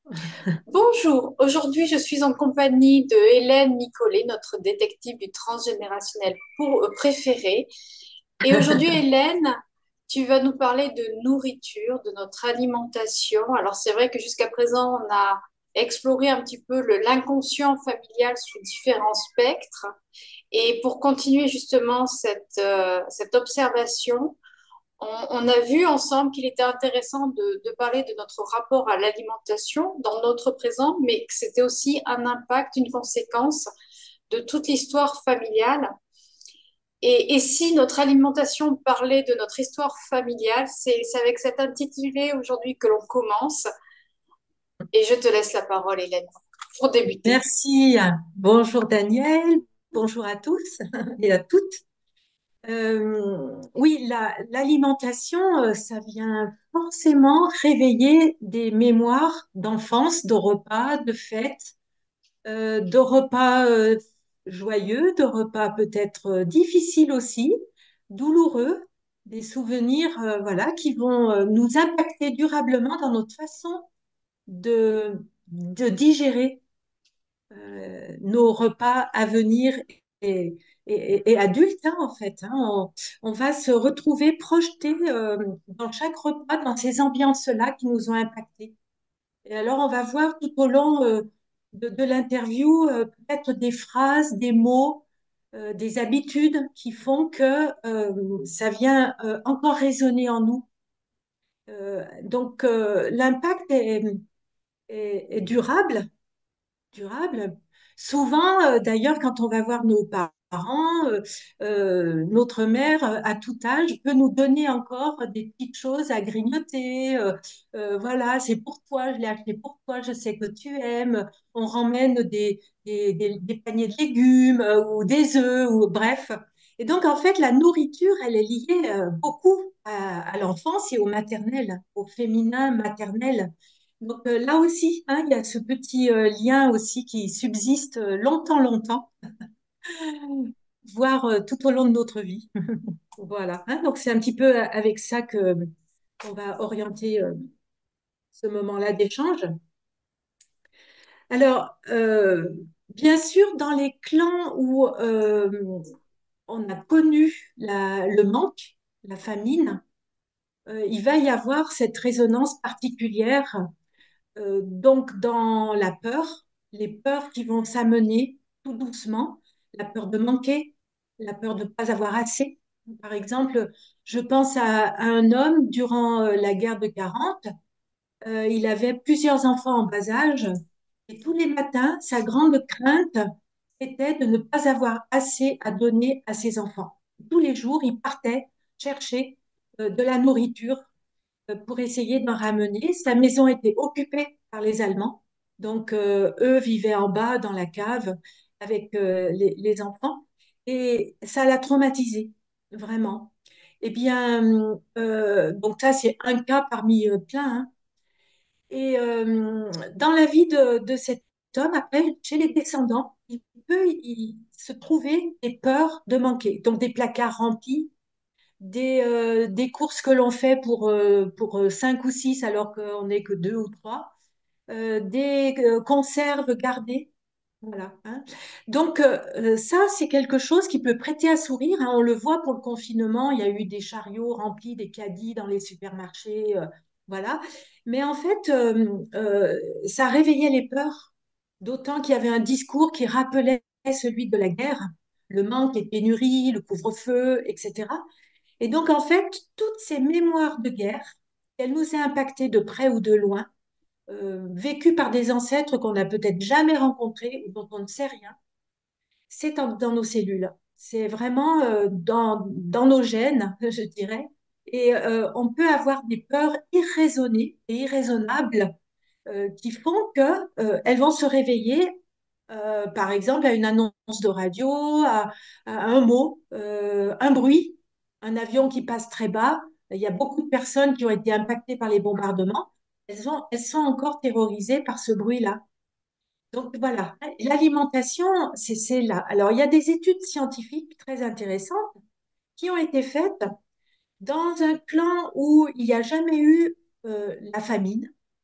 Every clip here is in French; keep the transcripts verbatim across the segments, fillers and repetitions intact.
Bonjour, aujourd'hui je suis en compagnie de Hélène Nicolet, notre détective du transgénérationnel pour, euh, préféré. Et aujourd'hui, Hélène, tu vas nous parler de nourriture, de notre alimentation. Alors c'est vrai que jusqu'à présent, on a exploré un petit peu le- l'inconscient familial sous différents spectres. Et pour continuer justement cette, euh, cette observation, on, on a vu ensemble qu'il était intéressant de, de parler de notre rapport à l'alimentation dans notre présent, mais que c'était aussi un impact, une conséquence de toute l'histoire familiale. Et, et si notre alimentation parlait de notre histoire familiale, c'est c'est avec cet intitulé aujourd'hui que l'on commence. Et je te laisse la parole, Hélène, pour débuter. Merci. Bonjour Daniel, bonjour à tous et à toutes. Euh, oui, la- l'alimentation, euh, ça vient forcément réveiller des mémoires d'enfance, de repas, de fêtes, euh, de repas euh, joyeux, de repas peut-être euh, difficiles aussi, douloureux, des souvenirs euh, voilà, qui vont euh, nous impacter durablement dans notre façon de, de digérer euh, nos repas à venir et, et- et adultes, hein, en fait. Hein. On, on va se retrouver projetés euh, dans chaque repas, dans ces ambiances-là qui nous ont impactés. Et alors, on va voir tout au long euh, de, de l'interview euh, peut-être des phrases, des mots, euh, des habitudes qui font que euh, ça vient euh, encore résonner en nous. Euh, donc, euh, l'impact est, est- est durable durable. Souvent, euh, d'ailleurs, quand on va voir nos parents, euh, euh, notre mère, euh, à tout âge, peut nous donner encore des petites choses à grignoter. Euh, euh, voilà, c'est pour toi, je l'ai acheté pour toi, je sais que tu aimes. On ramène des, des, des- des paniers de légumes euh, ou des œufs, ou bref. Et donc, en fait, la nourriture, elle est liée euh, beaucoup à, à l'enfance et au maternel, au féminin maternel. Donc euh, là aussi, hein, il y a ce petit euh, lien aussi qui subsiste euh, longtemps, longtemps, voire euh, tout au long de notre vie. Voilà. Hein, donc c'est un petit peu euh, avec ça que qu'on va orienter euh, ce moment-là d'échange. Alors, euh, bien sûr, dans les clans où euh, on a connu la- le manque, la famine, euh, il va y avoir cette résonance particulière. Euh, donc, dans la peur, les peurs qui vont s'amener tout doucement, la peur de manquer, la peur de ne pas avoir assez. Par exemple, je pense à, à un homme durant euh, la guerre de quarante. Euh, il avait plusieurs enfants en bas âge et tous les matins, sa grande crainte était de ne pas avoir assez à donner à ses enfants. Tous les jours, il partait chercher euh, de la nourriture euh, pour essayer d'en ramener. Sa maison était occupée par les Allemands, donc euh, eux vivaient en bas dans la cave avec euh, les, les enfants et ça l'a traumatisé, vraiment. Eh bien, euh, donc ça c'est un cas parmi euh, plein, hein. Et euh, dans la vie de, de cet homme, après, chez les descendants, il peut y se trouver des peurs de manquer, donc des placards remplis des, euh, des courses que l'on fait pour, euh, pour euh, cinq ou six alors qu'on n'est que deux ou trois, euh, des euh, conserves gardées. Voilà, hein. Donc, euh, ça, c'est quelque chose qui peut prêter à sourire, hein. On le voit pour le confinement, il y a eu des chariots remplis, des caddies dans les supermarchés, euh, voilà. Mais en fait, euh, euh, ça réveillait les peurs, d'autant qu'il y avait un discours qui rappelait celui de la guerre, le manque et pénurie, le couvre-feu, et cetera. Et donc, en fait, toutes ces mémoires de guerre, elles nous ont impactées de près ou de loin, euh, vécues par des ancêtres qu'on n'a peut-être jamais rencontrés ou dont on ne sait rien. C'est en- dans nos cellules. C'est vraiment euh, dans, dans nos gènes, je dirais. Et euh, on peut avoir des peurs irraisonnées et irraisonnables euh, qui font que euh, elles vont se réveiller, euh, par exemple, à une annonce de radio, à, à un mot, euh, un bruit, un avion qui passe très bas. Il y a beaucoup de personnes qui ont été impactées par les bombardements. Elles ont, elles sont encore terrorisées par ce bruit-là. Donc voilà, l'alimentation, c'est c'est là. Alors, il y a des études scientifiques très intéressantes qui ont été faites dans un clan où il n'y a jamais eu euh, la famine.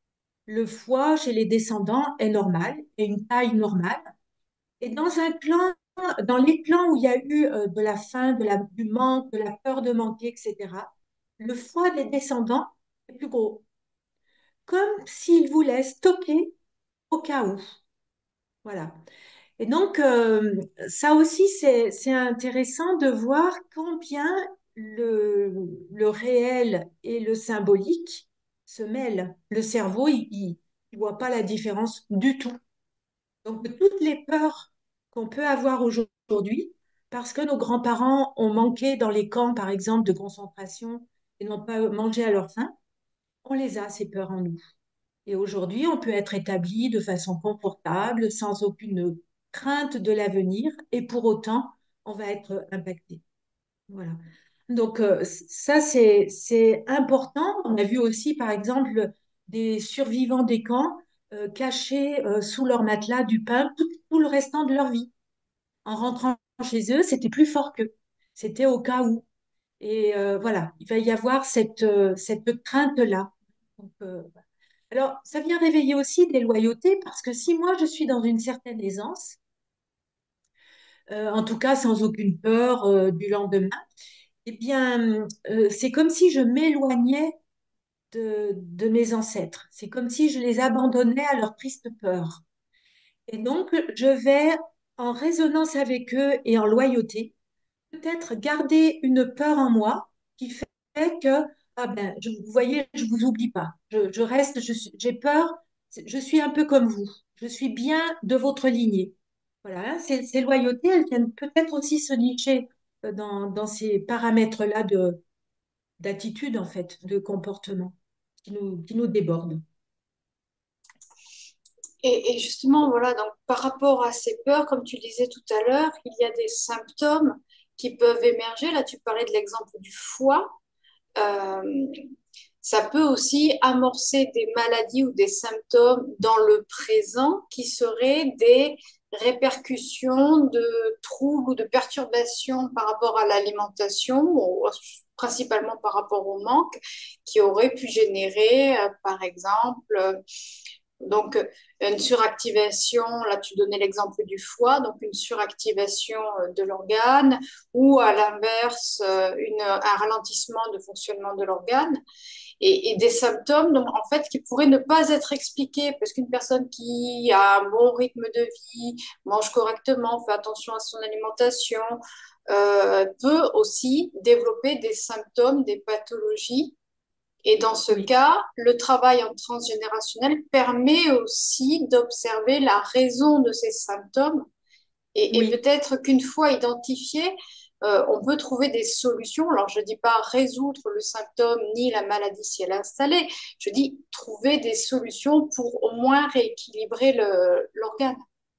Le foie chez les descendants est normal, est une taille normale. Et dans un clan, dans les clans où il y a eu euh, de la faim, de la, du manque, de la peur de manquer, et cetera, le foie des descendants est plus gros, comme s'ils voulaient stocker au cas où. Voilà. Et donc, euh, ça aussi, c'est, c'est intéressant de voir combien le, le réel et le symbolique se mêlent. Le cerveau, il ne voit pas la différence du tout. Donc, toutes les peurs qu'on peut avoir aujourd'hui, parce que nos grands-parents ont manqué dans les camps, par exemple, de concentration et n'ont pas mangé à leur faim, on les a, ces peurs en nous. Et aujourd'hui, on peut être établi de façon confortable, sans aucune crainte de l'avenir, et pour autant, on va être impacté. Voilà. Donc, euh, ça, c'est, c'est important. On a vu aussi, par exemple, des survivants des camps euh, cacher euh, sous leur matelas du pain tout, tout le restant de leur vie. En rentrant chez eux, c'était plus fort qu'eux. C'était au cas où. Et euh, voilà, il va y avoir cette, euh, cette crainte-là. Donc, euh, alors, ça vient réveiller aussi des loyautés parce que si moi je suis dans une certaine aisance, euh, en tout cas sans aucune peur euh, du lendemain, eh bien, euh, c'est comme si je m'éloignais de, de mes ancêtres. C'est comme si je les abandonnais à leur triste peur. Et donc, je vais, en résonance avec eux et en loyauté, peut-être garder une peur en moi qui fait que, ah ben, je, vous voyez, je vous oublie pas. Je, je reste, je suis- j'ai peur, je suis un peu comme vous. Je suis bien de votre lignée. Voilà, ces, ces loyautés, elles viennent peut-être aussi se nicher euh, dans, dans ces paramètres-là de, d'attitude, en fait, de comportement qui nous, qui nous débordent. Et, et justement, voilà, donc par rapport à ces peurs, comme tu le disais tout à l'heure, il y a des symptômes qui peuvent émerger. Là, tu parlais de l'exemple du foie. Euh, Ça peut aussi amorcer des maladies ou des symptômes dans le présent qui seraient des répercussions de troubles ou de perturbations par rapport à l'alimentation, ou principalement par rapport au manque, qui auraient pu générer, euh, par exemple, euh, donc une suractivation, là tu donnais l'exemple du foie, donc une suractivation euh, de l'organe, ou à l'inverse, euh, une- un ralentissement de fonctionnement de l'organe et, et des symptômes donc, en fait qui pourraient ne pas être expliqués parce qu'une personne qui a un bon rythme de vie, mange correctement, fait attention à son alimentation, euh, peut aussi développer des symptômes, des pathologies. Et dans ce Oui, cas, le travail en transgénérationnel permet aussi d'observer la raison de ces symptômes et, et oui. peut-être qu'une fois identifié, euh, on peut trouver des solutions. Alors, je ne dis pas résoudre le symptôme ni la maladie si elle est installée. Je dis trouver des solutions pour au moins rééquilibrer le- l'organe.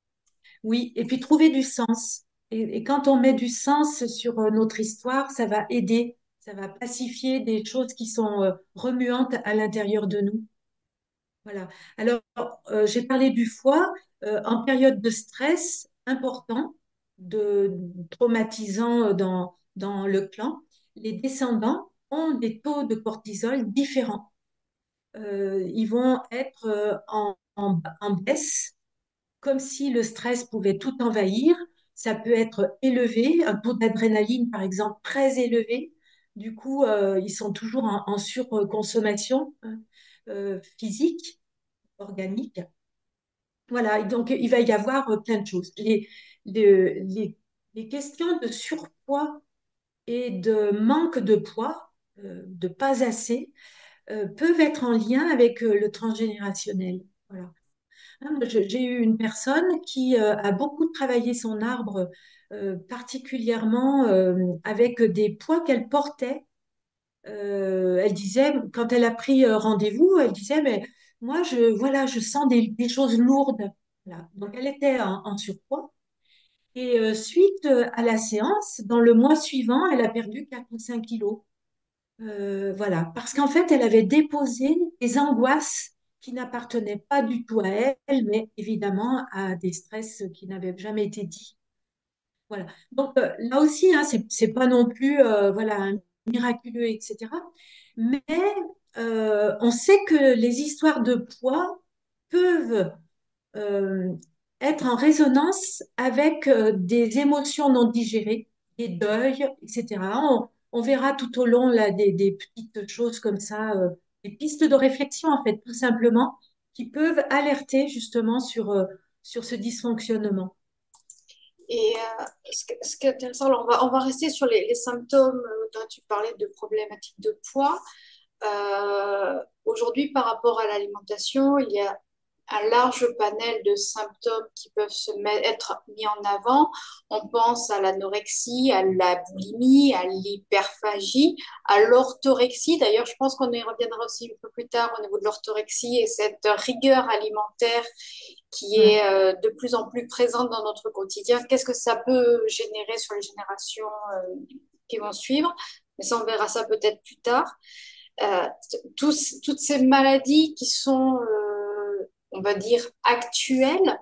Oui, et puis trouver du sens. Et, et quand on met du sens sur euh, notre histoire, ça va aider, ça va pacifier des choses qui sont euh, remuantes à l'intérieur de nous. Voilà. Alors, euh, j'ai parlé du foie euh, en période de stress important, de traumatisant euh, dans, dans le clan. Les descendants ont des taux de cortisol différents. Euh, ils vont être euh, en, en en baisse comme si le stress pouvait tout envahir. Ça peut être élevé, un taux d'adrénaline, par exemple, très élevé. Du coup, euh, ils sont toujours en, en surconsommation hein, euh, physique, organique. Voilà, et donc il va y avoir euh, plein de choses. Les, les, les, les questions de surpoids et de manque de poids, euh, de pas assez, euh, peuvent être en lien avec euh, le transgénérationnel. Voilà. Hein, je- J'ai eu une personne qui euh, a beaucoup travaillé son arbre, euh, particulièrement euh, avec des poids qu'elle portait. Euh, elle disait, quand elle a pris euh, rendez-vous, elle disait, mais moi, je, voilà, je sens des, des choses lourdes. Voilà. Donc, elle était en, en surpoids. Et euh, suite euh, à la séance, dans le mois suivant, elle a perdu quatre ou cinq kilos. Euh, voilà, parce qu'en fait, elle avait déposé des angoisses qui n'appartenaient pas du tout à elle, mais évidemment à des stress qui n'avaient jamais été dits. Voilà. Donc euh, là aussi, hein, c'est c'est pas non plus euh, voilà un miraculeux, et cetera. Mais euh, on sait que les histoires de poids peuvent euh, être en résonance avec euh, des émotions non digérées, des deuils, et cetera. On, on verra tout au long là, des, des petites choses comme ça, euh, des pistes de réflexion en fait, tout simplement, qui peuvent alerter justement sur, euh, sur ce dysfonctionnement. Et euh, ce, que- ce qui est intéressant, alors on va, on va rester sur les, les symptômes euh, dont tu parlais de problématiques de poids. Euh, aujourd'hui, par rapport à l'alimentation, il y a un large panel de symptômes qui peuvent se mettre, être mis en avant. On pense à l'anorexie, à la boulimie, à l'hyperphagie, à l'orthorexie. D'ailleurs, je pense qu'on y reviendra aussi un peu plus tard au niveau de l'orthorexie et cette rigueur alimentaire qui Mm. est euh, de plus en plus présente dans notre quotidien. Qu'est-ce que ça peut générer sur les générations euh, qui vont suivre? Mais ça, on verra ça peut-être plus tard. Euh, tous, toutes ces maladies qui sont, euh, on va dire, actuelles,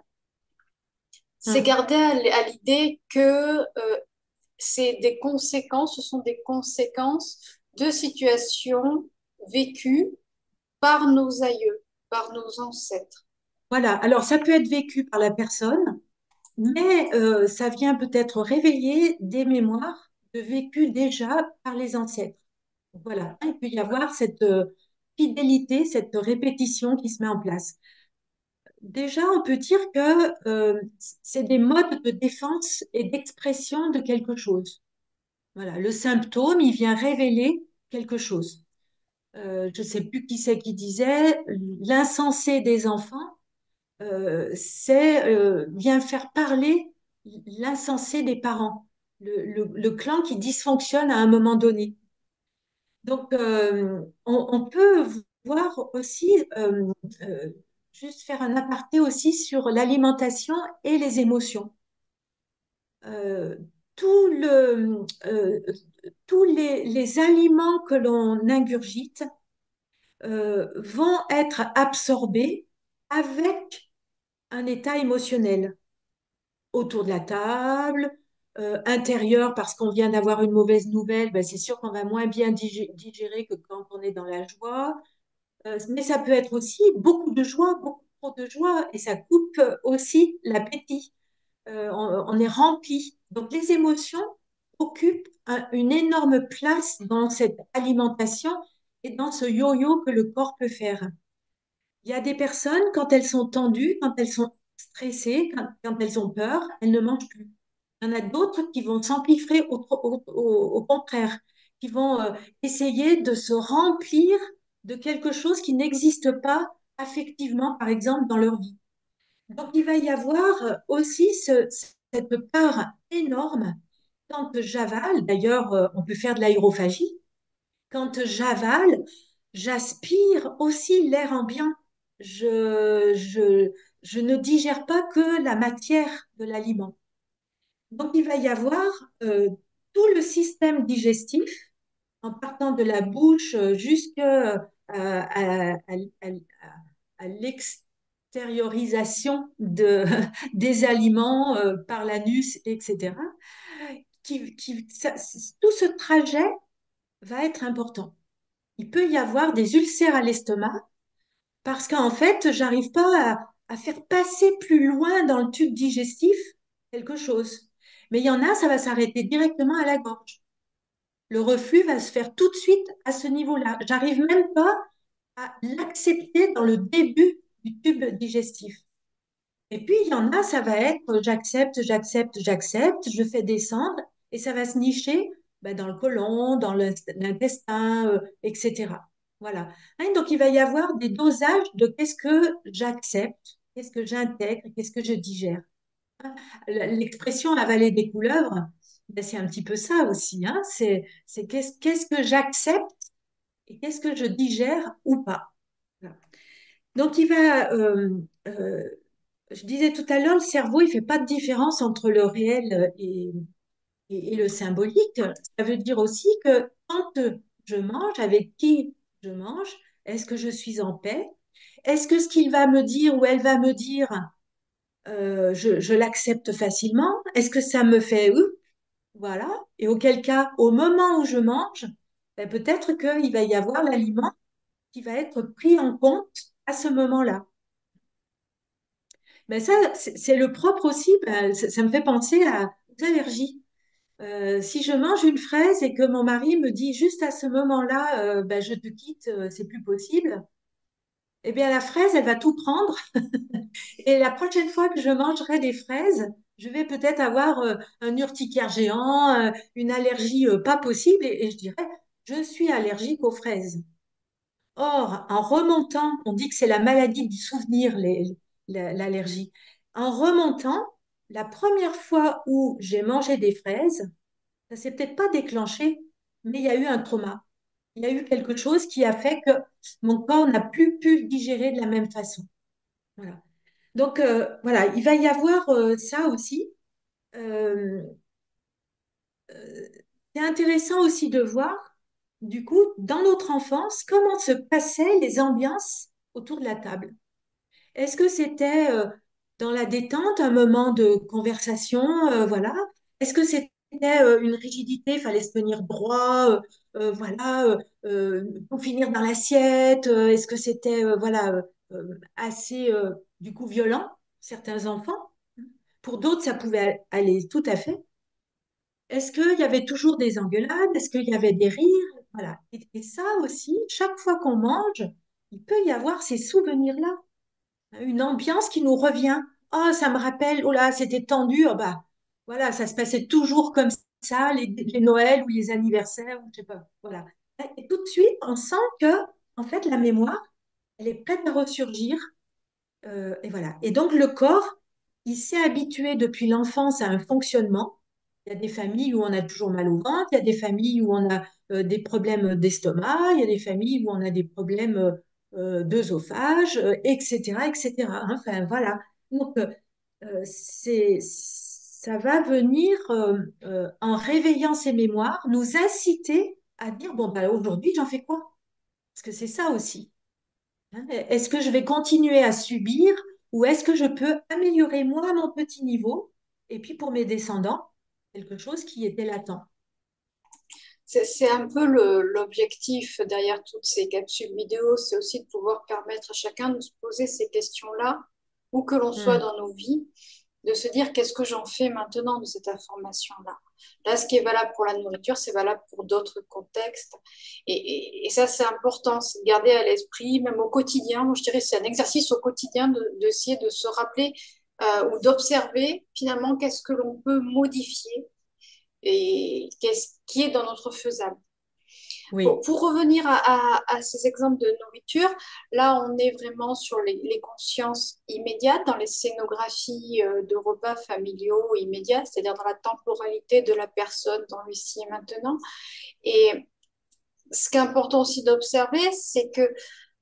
c'est Mm. garder à, à l'idée que euh, c'est des conséquences, ce sont des conséquences de situations vécues par nos aïeux, par nos ancêtres. Voilà, alors ça peut être vécu par la personne, mais euh, ça vient peut-être réveiller des mémoires de vécu déjà par les ancêtres. Voilà, il peut y avoir cette euh, fidélité, cette répétition qui se met en place. Déjà, on peut dire que euh, c'est des modes de défense et d'expression de quelque chose. Voilà, le symptôme, il vient révéler quelque chose. Euh, je ne sais plus qui c'est qui disait, l'insensé des enfants, euh, c'est euh, vient faire parler l'insensé des parents, le, le- le clan qui dysfonctionne à un moment donné. Donc, euh, on, on peut voir aussi, euh, euh, juste faire un aparté aussi sur l'alimentation et les émotions. Euh, tout le, euh, tous les, les aliments que l'on ingurgite euh, vont être absorbés avec un état émotionnel autour de la table, euh, intérieur parce qu'on vient d'avoir une mauvaise nouvelle, ben c'est sûr qu'on va moins bien digé- digérer que quand on est dans la joie. Euh, mais ça peut être aussi beaucoup de joie, beaucoup trop de joie, et ça coupe aussi l'appétit. Euh, on, on est rempli. Donc les émotions occupent un- une énorme place dans cette alimentation et dans ce yo-yo que le corps peut faire. Il y a des personnes, quand elles sont tendues, quand elles sont stressées, quand, quand elles ont peur, elles ne mangent plus. Il y en a d'autres qui vont s'empiffrer au, au- au- au contraire, qui vont euh, essayer de se remplir de quelque chose qui n'existe pas affectivement, par exemple, dans leur vie. Donc, il va y avoir euh, aussi ce- cette peur énorme quand j'avale. D'ailleurs, euh, on peut faire de l'aérophagie. Quand j'avale, j'aspire aussi l'air ambiant. Je, je, je ne digère pas que la matière de l'aliment. Donc, il va y avoir euh, tout le système digestif, en partant de la bouche jusqu'à à, à, à, à l'extériorisation de, des aliments euh, par l'anus, et cetera. Qui, qui, ça- tout ce trajet va être important. Il peut y avoir des ulcères à l'estomac parce qu'en fait, j'arrive pas à, à faire passer plus loin dans le tube digestif quelque chose. Mais il y en a, ça va s'arrêter directement à la gorge. Le reflux va se faire tout de suite à ce niveau-là. J'arrive même pas à l'accepter dans le début du tube digestif. Et puis, il y en a, ça va être j'accepte, j'accepte, j'accepte, je fais descendre et ça va se nicher ben, dans le côlon, dans le- l'intestin, euh, et cetera. Voilà. Hein, donc, il va y avoir des dosages de qu'est-ce que j'accepte, qu'est-ce que j'intègre, qu'est-ce que je digère. Hein. L'expression avaler des couleuvres, ben, c'est un petit peu ça aussi. Hein. C'est, c'est qu'est-ce, qu'est-ce que j'accepte et qu'est-ce que je digère ou pas. Voilà. Donc, il va, euh, euh, je disais tout à l'heure, le cerveau, il fait pas de différence entre le réel et, et- et le symbolique. Ça veut dire aussi que quand je mange, avec qui je mange, est-ce que je suis en paix? Est-ce que ce qu'il va me dire ou elle va me dire, euh, je, je l'accepte facilement? Est-ce que ça me fait ouf? Voilà. Et auquel cas, au moment où je mange, ben, peut-être qu'il va y avoir l'aliment qui va être pris en compte à ce moment-là. Ben ça, c'est c'est le propre aussi, ben, ça, ça me fait penser à, aux allergies. Euh, si je mange une fraise et que mon mari me dit juste à ce moment-là, euh, ben, je te quitte, euh, c'est plus possible, eh bien la fraise, elle va tout prendre. Et la prochaine fois que je mangerai des fraises, je vais peut-être avoir euh, un urticaire géant, euh, une allergie euh, pas possible, et, et je dirais, je suis allergique aux fraises. Or, en remontant, on dit que c'est la maladie du souvenir, les- la- l'allergie. En remontant, la première fois où j'ai mangé des fraises, ça s'est peut-être pas déclenché, mais il y a eu un trauma. Il y a eu quelque chose qui a fait que mon corps n'a plus pu digérer de la même façon. Voilà. Donc, euh, voilà, il va y avoir euh, ça aussi. Euh, euh, c'est intéressant aussi de voir, du coup, dans notre enfance, comment se passaient les ambiances autour de la table. Est-ce que c'était euh, dans la détente, un moment de conversation, euh, voilà. Est-ce que c'était euh, une rigidité, il fallait se tenir droit, euh, euh, voilà, euh, euh, pour finir dans l'assiette. euh, Est-ce que c'était euh, voilà euh, euh, assez euh, du coup violent, certains enfants? Pour d'autres, ça pouvait aller tout à fait. Est-ce qu'il y avait toujours des engueulades? Est-ce qu'il y avait des rires? Voilà. Et, et ça aussi, chaque fois qu'on mange, il peut y avoir ces souvenirs-là, une ambiance qui nous revient. Oh, ça me rappelle, oh là, c'était tendu. Oh bah, voilà, ça se passait toujours comme ça, les, les Noëls ou les anniversaires, ou je sais pas. Voilà. Et tout de suite, on sent que, en fait, la mémoire, elle est prête à ressurgir. Euh, et voilà. Et donc, le corps, il s'est habitué depuis l'enfance à un fonctionnement. Il y a des familles où on a toujours mal au ventre, il y a des familles où on a euh, des problèmes d'estomac, il y a des familles où on a des problèmes euh, euh, d'œsophage, euh, et cetera, et cetera, hein. Enfin, voilà. Donc, euh, euh, c'est, ça va venir, euh, euh, en réveillant ces mémoires, nous inciter à dire, bon, bah, aujourd'hui, j'en fais quoi? Parce que c'est ça aussi. Hein. Est-ce que je vais continuer à subir ou est-ce que je peux améliorer moi à mon petit niveau et puis pour mes descendants, quelque chose qui était latent. C'est c'est un peu le- l'objectif derrière toutes ces capsules vidéo, c'est aussi de pouvoir permettre à chacun de se poser ces questions-là, où que l'on soit Hmm. dans nos vies, de se dire qu'est-ce que j'en fais maintenant de cette information-là. Là, ce qui est valable pour la nourriture, c'est valable pour d'autres contextes. Et, et- et ça, c'est important, c'est de garder à l'esprit, même au quotidien. Moi, je dirais que c'est un exercice au quotidien de- d'essayer de, se rappeler euh, ou d'observer finalement qu'est-ce que l'on peut modifier et qu'est-ce qui est dans notre faisable. Pour, Oui, pour revenir à, à- à ces exemples de nourriture, là, on est vraiment sur les, les consciences immédiates, dans les scénographies euh, de repas familiaux immédiats, c'est-à-dire dans la temporalité de la personne dans l'ici et maintenant. Et ce qui est important aussi d'observer, c'est que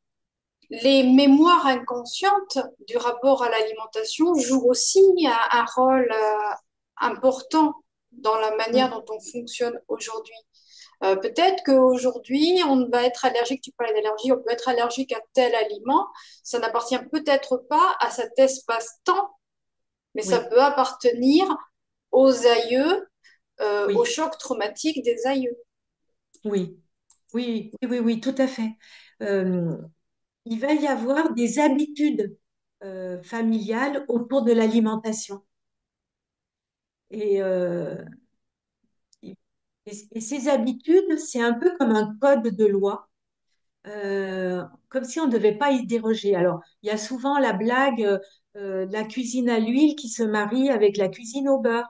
les mémoires inconscientes du rapport à l'alimentation jouent aussi un, un rôle euh, important dans la manière oui, dont on fonctionne aujourd'hui. Euh, peut-être qu'aujourd'hui, on va être allergique, tu parlais d'allergie, on peut être allergique à tel aliment. Ça n'appartient peut-être pas à cet espace-temps, mais ça oui, peut appartenir aux aïeux, euh, au oui, choc traumatique des aïeux. oui, oui, oui, oui, oui, tout à fait. Euh, il va y avoir des habitudes euh, familiales autour de l'alimentation. Et, euh, et, et ces habitudes, c'est un peu comme un code de loi, euh, comme si on ne devait pas y déroger. Alors, il y a souvent la blague euh, de la cuisine à l'huile qui se marie avec la cuisine au beurre.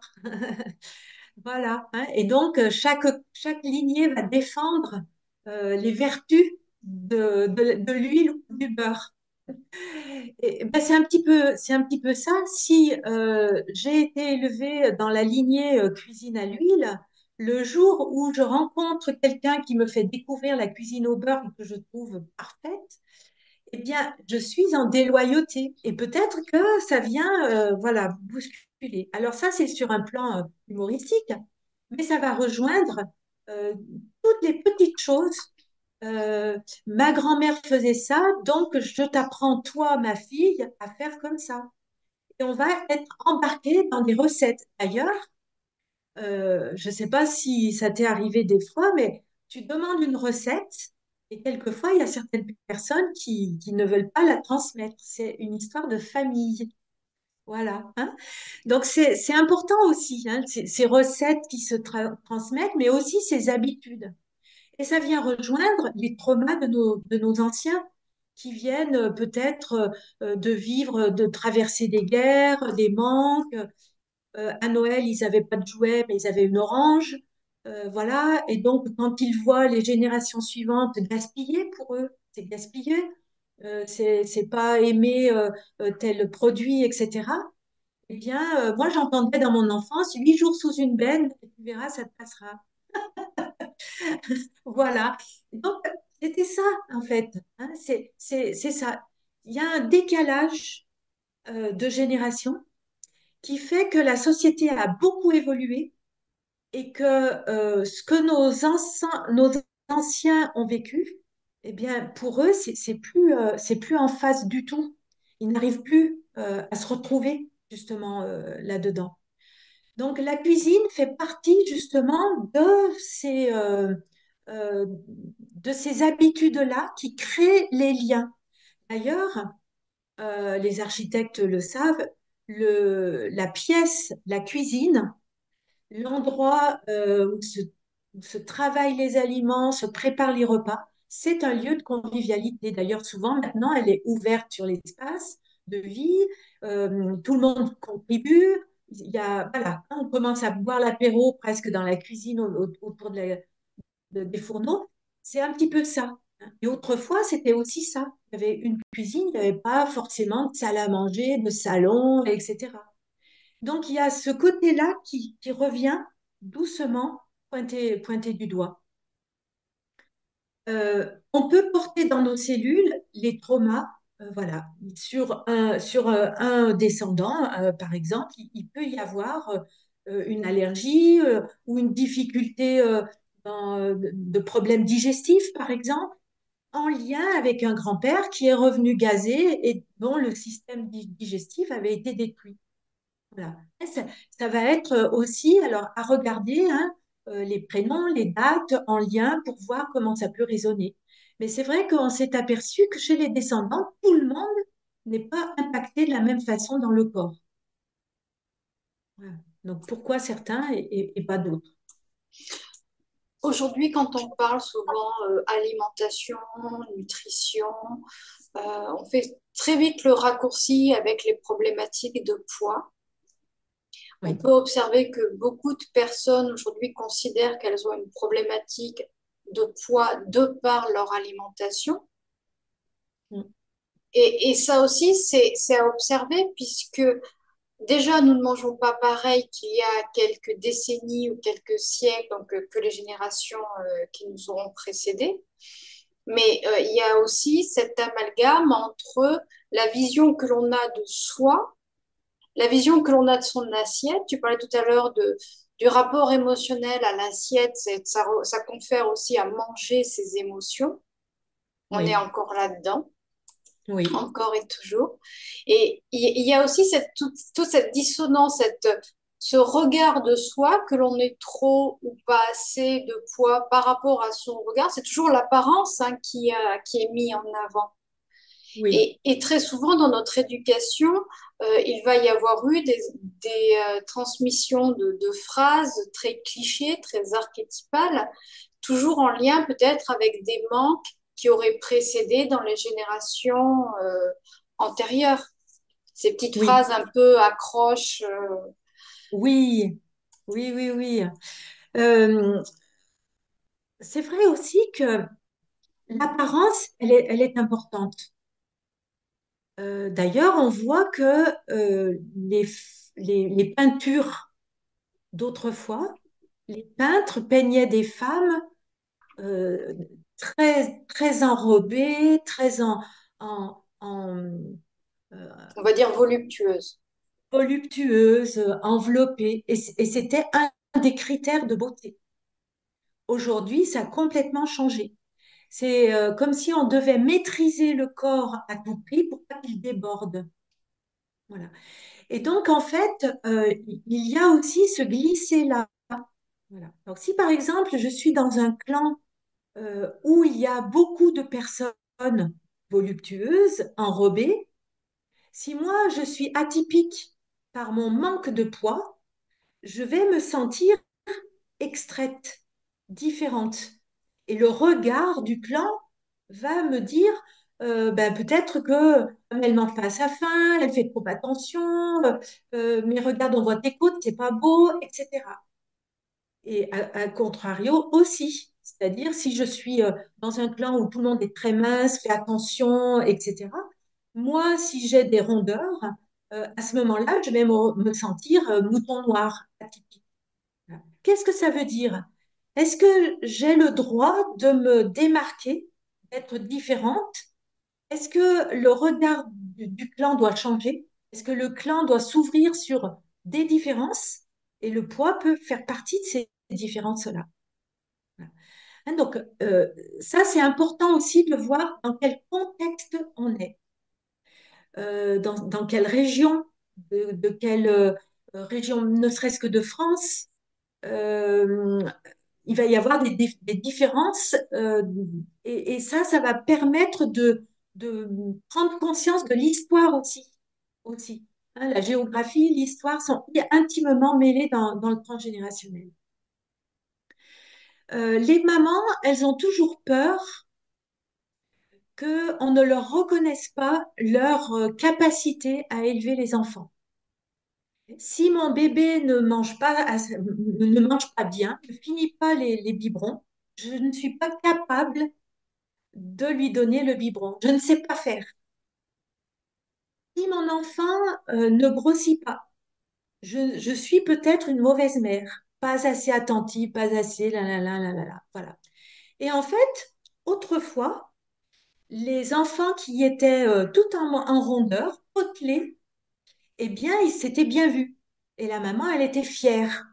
Voilà, hein. Et donc, euh, chaque, chaque lignée va défendre euh, les vertus de, de, de l'huile ou du beurre. Et, ben, c'est un petit peu, c'est un petit peu ça. Si euh, j'ai été élevée dans la lignée euh, cuisine à l'huile, le jour où je rencontre quelqu'un qui me fait découvrir la cuisine au beurre que je trouve parfaite, eh bien, je suis en déloyauté. Et peut-être que ça vient, euh, voilà, bousculer. Alors ça, c'est sur un plan euh, humoristique, mais ça va rejoindre euh, toutes les petites choses. Euh, Ma grand-mère faisait ça, donc je t'apprends, toi, ma fille, à faire comme ça. Et on va être embarqué dans des recettes. D'ailleurs, euh, je ne sais pas si ça t'est arrivé des fois, mais tu demandes une recette Et quelquefois, il y a certaines personnes qui, qui ne veulent pas la transmettre. C'est une histoire de famille. Voilà, hein. Donc, c'est, c'est important aussi, hein, ces, ces recettes qui se tra- transmettent, mais aussi ces habitudes. Et ça vient rejoindre les traumas de nos, de nos anciens qui viennent euh, peut-être euh, de vivre, de traverser des guerres, des manques. Euh, à Noël, ils n'avaient pas de jouets, mais ils avaient une orange. Euh, voilà. Et donc, quand ils voient les générations suivantes gaspiller pour eux, c'est gaspiller. Euh, c'est, c'est pas aimer euh, euh, tel produit, et cetera. Eh bien, euh, moi, j'entendais dans mon enfance, huit jours sous une benne, et tu verras, ça te passera. Voilà. Donc, c'était ça, en fait, hein. C'est, c'est, c'est ça. Il y a un décalage euh, de génération qui fait que la société a beaucoup évolué et que euh, ce que nos, anciens, nos anciens ont vécu, eh bien, pour eux, c'est c'est plus, euh, c'est plus en face du tout. Ils n'arrivent plus euh, à se retrouver justement euh, là-dedans. Donc, la cuisine fait partie justement de ces, euh, euh, de ces habitudes-là qui créent les liens. D'ailleurs, euh, les architectes le savent, le, la pièce, la cuisine, l'endroit euh, où se, où se travaillent les aliments, se préparent les repas, c'est un lieu de convivialité. D'ailleurs, souvent, maintenant, elle est ouverte sur l'espace de vie. Euh, tout le monde contribue. Il y a, voilà, on commence à boire l'apéro presque dans la cuisine au- au- autour de la- de- des fourneaux. C'est un petit peu ça, hein. Et autrefois, c'était aussi ça. Il y avait une cuisine, il n'y avait pas forcément de salle à manger, de salon, et cetera. Donc, il y a ce côté-là qui, qui revient doucement pointé, pointé du doigt. Euh, on peut porter dans nos cellules les traumas, euh, voilà, sur un, sur euh, un descendant, euh, par exemple, il, il peut y avoir euh, une allergie euh, ou une difficulté euh, dans, euh, de problèmes digestifs, par exemple, en lien avec un grand-père qui est revenu gazé et dont le système di- digestif avait été détruit. Voilà. Et Ça, ça va être euh, aussi, alors, à regarder hein, euh, les prénoms, les dates en lien pour voir comment ça peut résonner. Mais c'est vrai qu'on s'est aperçu que chez les descendants, tout le monde n'est pas impacté de la même façon dans le corps. Voilà. Donc, pourquoi certains et, et- et pas d'autres? Aujourd'hui, quand on parle souvent euh, alimentation, nutrition, euh, on fait très vite le raccourci avec les problématiques de poids. On Oui. peut observer que beaucoup de personnes aujourd'hui considèrent qu'elles ont une problématique de poids de par leur alimentation. Mm. Et, et ça aussi, c'est c'est à observer puisque déjà, nous ne mangeons pas pareil qu'il y a quelques décennies ou quelques siècles, donc euh, que les générations euh, qui nous auront précédés. Mais euh, il y a aussi cet amalgame entre la vision que l'on a de soi, la vision que l'on a de son assiette. Tu parlais tout à l'heure de, du rapport émotionnel à l'assiette, c'est- ça, re- ça confère aussi à manger ses émotions. On est Oui, encore là-dedans, oui, encore et toujours. Et il il y a aussi cette, toute, toute cette dissonance, cette, ce regard de soi, que l'on est trop ou pas assez de poids par rapport à son regard. C'est toujours l'apparence hein, qui, a- qui est mise en avant. oui, Et, et très souvent dans notre éducation, euh, il va y avoir eu des, des euh, transmissions de, de phrases très clichés, très archétypales, toujours en lien peut-être avec des manques qui auraient précédé dans les générations euh, antérieures. Ces petites oui, phrases un peu accroches. euh, oui, oui, oui, oui. Euh, c'est vrai aussi que l'apparence, elle est, elle est importante. Euh, d'ailleurs, on voit que euh, les, les, les peintures d'autrefois, les peintres peignaient des femmes euh, très, très enrobées, très en, en, en, euh, on va dire voluptueuses. voluptueuses, enveloppées, et, c- et c'était un des critères de beauté. Aujourd'hui, ça a complètement changé. C'est euh, comme si on devait maîtriser le corps à tout prix pour pas qu'il déborde. Voilà. Et donc, en fait, euh, il y a aussi ce glisser-là. Voilà. Donc, si par exemple, je suis dans un clan euh, où il y a beaucoup de personnes voluptueuses, enrobées. Si moi, je suis atypique par mon manque de poids, je vais me sentir extraite, différente. Et le regard du clan va me dire, euh, ben, peut-être que elle mange pas à sa faim, elle fait trop attention, euh, euh, mais regarde, on voit tes côtes, c'est pas beau, et cetera. Et à, à contrario aussi, c'est-à-dire si je suis euh, dans un clan où tout le monde est très mince, fait attention, et cetera. Moi, si j'ai des rondeurs, euh, à ce moment-là, je vais me, me sentir euh, mouton noir, atypique. Qu'est-ce que ça veut dire? Est-ce que j'ai le droit de me démarquer, d'être différente? Est-ce que le regard du, du clan doit changer? Est-ce que le clan doit s'ouvrir sur des différences? Et le poids peut faire partie de ces différences-là. Voilà. Hein, donc, euh, ça, c'est important aussi de voir dans quel contexte on est, euh, dans, dans quelle région, de, de quelle euh, région, ne serait-ce que de France. Euh, il va y avoir des, des- des différences euh, et, et ça, ça va permettre de, de prendre conscience de l'histoire aussi. aussi. Hein, la géographie, l'histoire sont intimement mêlées dans, dans le transgénérationnel. Euh, les mamans, elles ont toujours peur qu'on ne leur reconnaisse pas leur euh, capacité à élever les enfants. Si mon bébé ne mange pas, assez- ne mange pas bien, ne finit pas les, les biberons, je ne suis pas capable de lui donner le biberon. Je ne sais pas faire. Si mon enfant euh, ne grossit pas, je, je suis peut-être une mauvaise mère, pas assez attentive, pas assez, là, là, là, là, là, là. Voilà. Et en fait, autrefois, les enfants qui étaient euh, tout en, en rondeur, potelés, eh bien, ils s'étaient bien vus. Et la maman, elle était fière.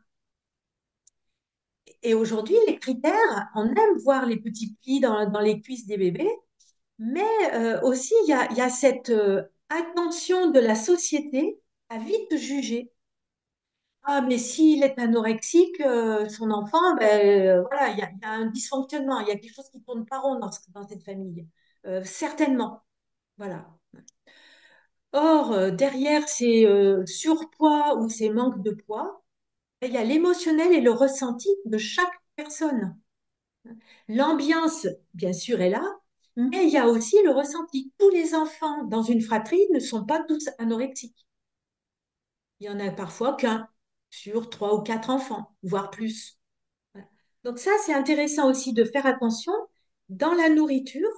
Et aujourd'hui, les critères, on aime voir les petits plis dans, dans les cuisses des bébés, mais euh, aussi il y a, il y a cette euh, attention de la société à vite juger. Ah, mais s'il est anorexique, euh, son enfant, ben, euh, voilà, il y a, il y a un dysfonctionnement, il y a quelque chose qui tourne pas rond dans, ce- dans cette famille. Euh, certainement, voilà. Or, euh, derrière ces euh, surpoids ou ces manques de poids, il y a l'émotionnel et le ressenti de chaque personne. L'ambiance, bien sûr, est là, mais il y a aussi le ressenti. Tous les enfants dans une fratrie ne sont pas tous anorexiques. Il y en a parfois qu'un sur trois ou quatre enfants, voire plus. Voilà. Donc ça, c'est intéressant aussi de faire attention. Dans la nourriture,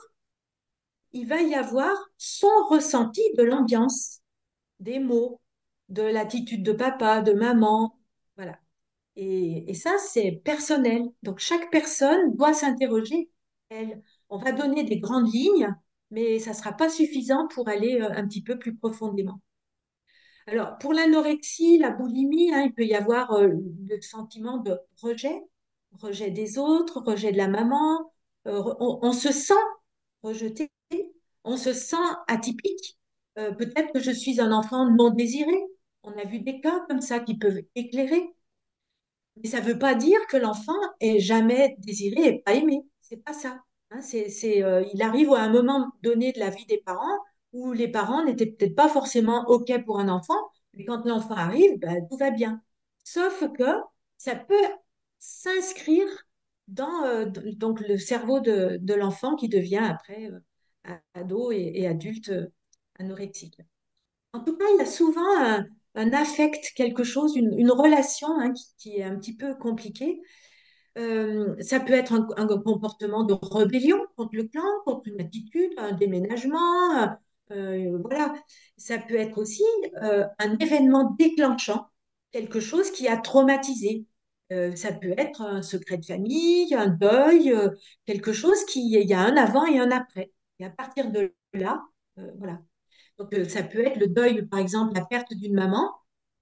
il va y avoir son ressenti de l'ambiance, des mots, de l'attitude de papa, de maman. Voilà. Et, et ça, c'est personnel. Donc, chaque personne doit s'interroger. Elle, on va donner des grandes lignes, mais ça ne sera pas suffisant pour aller euh, un petit peu plus profondément. Alors, pour l'anorexie, la boulimie, hein, il peut y avoir euh, le sentiment de rejet, rejet des autres, rejet de la maman. Euh, on, on se sent rejeté, on se sent atypique. Euh, peut-être que je suis un enfant non désiré. On a vu des cas comme ça qui peuvent éclairer. Mais ça ne veut pas dire que l'enfant est jamais désiré et pas aimé. C'est pas ça. Hein, c'est, c'est, euh, il arrive à un moment donné de la vie des parents où les parents n'étaient peut-être pas forcément OK pour un enfant, mais quand l'enfant arrive, ben, tout va bien. Sauf que ça peut s'inscrire dans euh, d- donc le cerveau de, de l'enfant qui devient après euh, ado et, et adulte euh, anorexique. En tout cas, il y a souvent un, un affect, quelque chose, une, une relation hein, qui, qui est un petit peu compliquée. Euh, ça peut être un, un comportement de rébellion contre le clan, contre une attitude, un déménagement. Euh, voilà. Ça peut être aussi euh, un événement déclenchant, quelque chose qui a traumatisé. Euh, ça peut être un secret de famille, un deuil, euh, quelque chose qui, il y a un avant et un après. Et à partir de là, euh, voilà. Donc, euh, ça peut être le deuil, par exemple, la perte d'une maman,